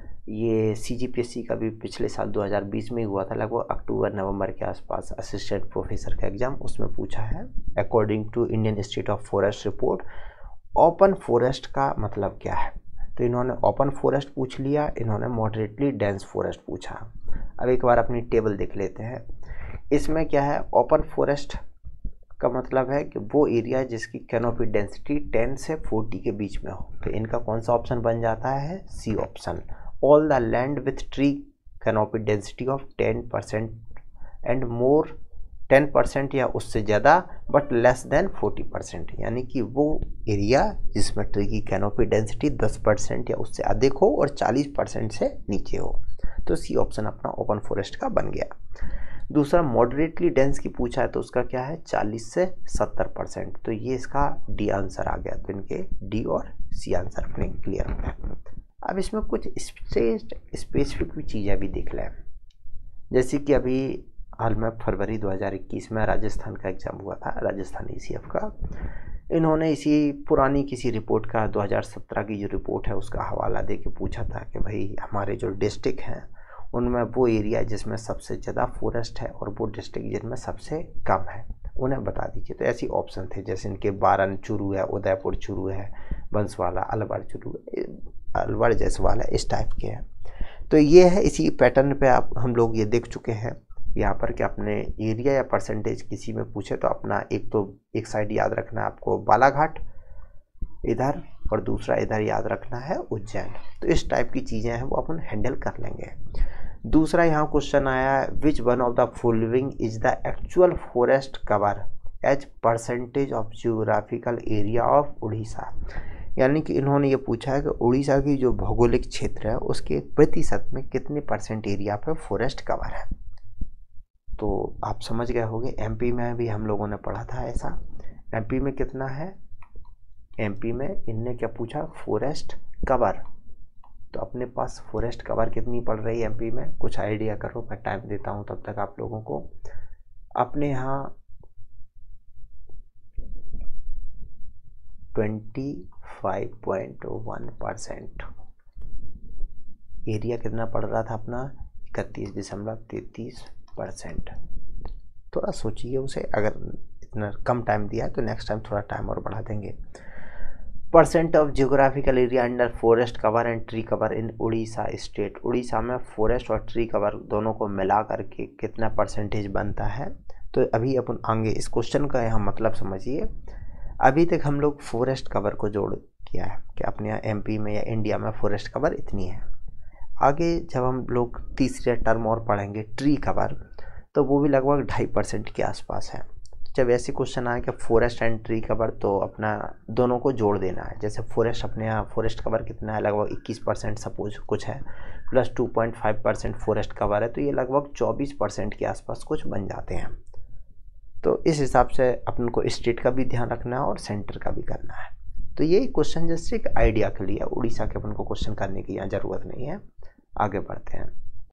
ये सीजीपीएससी का भी पिछले साल दो हज़ार बीस में हुआ था, लगभग अक्टूबर नवंबर के आसपास, असिस्टेंट प्रोफेसर का एग्जाम, उसमें पूछा है according to Indian institute of forest report open forest का मतलब क्या है। तो इन्होंने ओपन फॉरेस्ट पूछ लिया, इन्होंने मॉडरेटली डेंस फॉरेस्ट पूछा। अब एक बार अपनी टेबल देख लेते हैं, इसमें क्या है, ओपन फॉरेस्ट का मतलब है कि वो एरिया जिसकी कैनोपी डेंसिटी टेन से फोर्टी के बीच में हो। तो इनका कौन सा ऑप्शन बन जाता है, C option, all the land with tree canopy density of ten percent and more, ten percent या उससे ज़्यादा but less than forty percent, यानी कि वो एरिया जिसमें ट्री की कैनोपी डेंसिटी दस परसेंट या उससे अधिक हो और चालीस परसेंट से नीचे हो। तो सी ऑप्शन अपना ओपन फॉरेस्ट का बन गया। दूसरा, मॉडरेटली डेंस की पूछा है, तो उसका क्या है, चालीस से सत्तर परसेंट, तो ये इसका डी आंसर आ गया। तो इनके डी और सी आंसर अपने क्लियर हो गए। अब इसमें कुछ स्पेसिफिक भी चीज़ें भी देख लें, जैसे कि अभी हाल में फरवरी दो हज़ार इक्कीस में राजस्थान का एग्ज़ाम हुआ था, राजस्थान ई सी एफ का। इन्होंने इसी पुरानी किसी रिपोर्ट का दो हज़ार सत्रह की जो रिपोर्ट है उसका हवाला दे के पूछा था कि भाई हमारे जो डिस्ट्रिक्ट हैं उनमें वो एरिया जिसमें सबसे ज़्यादा फॉरेस्ट है और वो डिस्ट्रिक्ट जिनमें सबसे कम है उन्हें बता दीजिए। तो ऐसी ऑप्शन थे, जैसे इनके बारन चुरू है, उदयपुर चुरू है, बंसवाला, अलवर चुरू, अलवर जैसवाल है, इस टाइप के हैं। तो ये है, इसी पैटर्न पे आप हम लोग ये देख चुके हैं यहाँ पर कि अपने एरिया या परसेंटेज किसी में पूछे तो अपना एक तो एक साइड याद रखना है आपको बालाघाट इधर, और दूसरा इधर याद रखना है उज्जैन। तो इस टाइप की चीज़ें हैं वो अपन हैंडल कर लेंगे। दूसरा यहाँ क्वेश्चन आया, which one of the following is the actual forest cover as percentage of geographical area of Odisha, यानी कि इन्होंने ये पूछा है कि उड़ीसा की जो भौगोलिक क्षेत्र है उसके प्रतिशत में कितने परसेंट एरिया पर फॉरेस्ट कवर है। तो आप समझ गए होंगे, एमपी में भी हम लोगों ने पढ़ा था ऐसा। एमपी में कितना है, एमपी में इनने क्या पूछा, फॉरेस्ट कवर। तो अपने पास फॉरेस्ट कवर कितनी पड़ रही है एमपी में, कुछ आइडिया करो, मैं टाइम देता हूँ तब तक आप लोगों को। अपने यहाँ पच्चीस पॉइंट वन परसेंट एरिया कितना पड़ रहा था अपना, इकतीस दशमलव तैंतीस परसेंट। थोड़ा सोचिए उसे, अगर इतना कम टाइम दिया है तो नेक्स्ट टाइम थोड़ा टाइम और बढ़ा देंगे। Percent of geographical area under forest cover and tree cover in Odisha state. Odisha में फॉरेस्ट और ट्री कवर दोनों को मिला करके कितना परसेंटेज बनता है। तो अभी अपन आगे इस क्वेश्चन का यहाँ मतलब समझिए। अभी तक हम लोग फॉरेस्ट कवर को जोड़ किया है कि अपने यहाँ एमपी में या इंडिया में फॉरेस्ट कवर इतनी है। आगे जब हम लोग तीसरे टर्म और पढ़ेंगे ट्री कवर, तो वो भी लगभग ढाई परसेंट के आसपास है। जब ऐसे क्वेश्चन आए कि फॉरेस्ट एंड ट्री कवर, तो अपना दोनों को जोड़ देना है। जैसे फॉरेस्ट अपने यहाँ फॉरेस्ट कवर कितना है, लगभग इक्कीस परसेंट सपोज कुछ है, plus two point five percent forest cover है, तो ये लगभग चौबीस परसेंट के आसपास कुछ बन जाते हैं। तो इस हिसाब से अपन को स्टेट का भी ध्यान रखना है और सेंटर का भी करना है। तो ये क्वेश्चन जैसे एक आइडिया के लिए, उड़ीसा के अपन को क्वेश्चन करने की यहाँ ज़रूरत नहीं है। आगे बढ़ते हैं।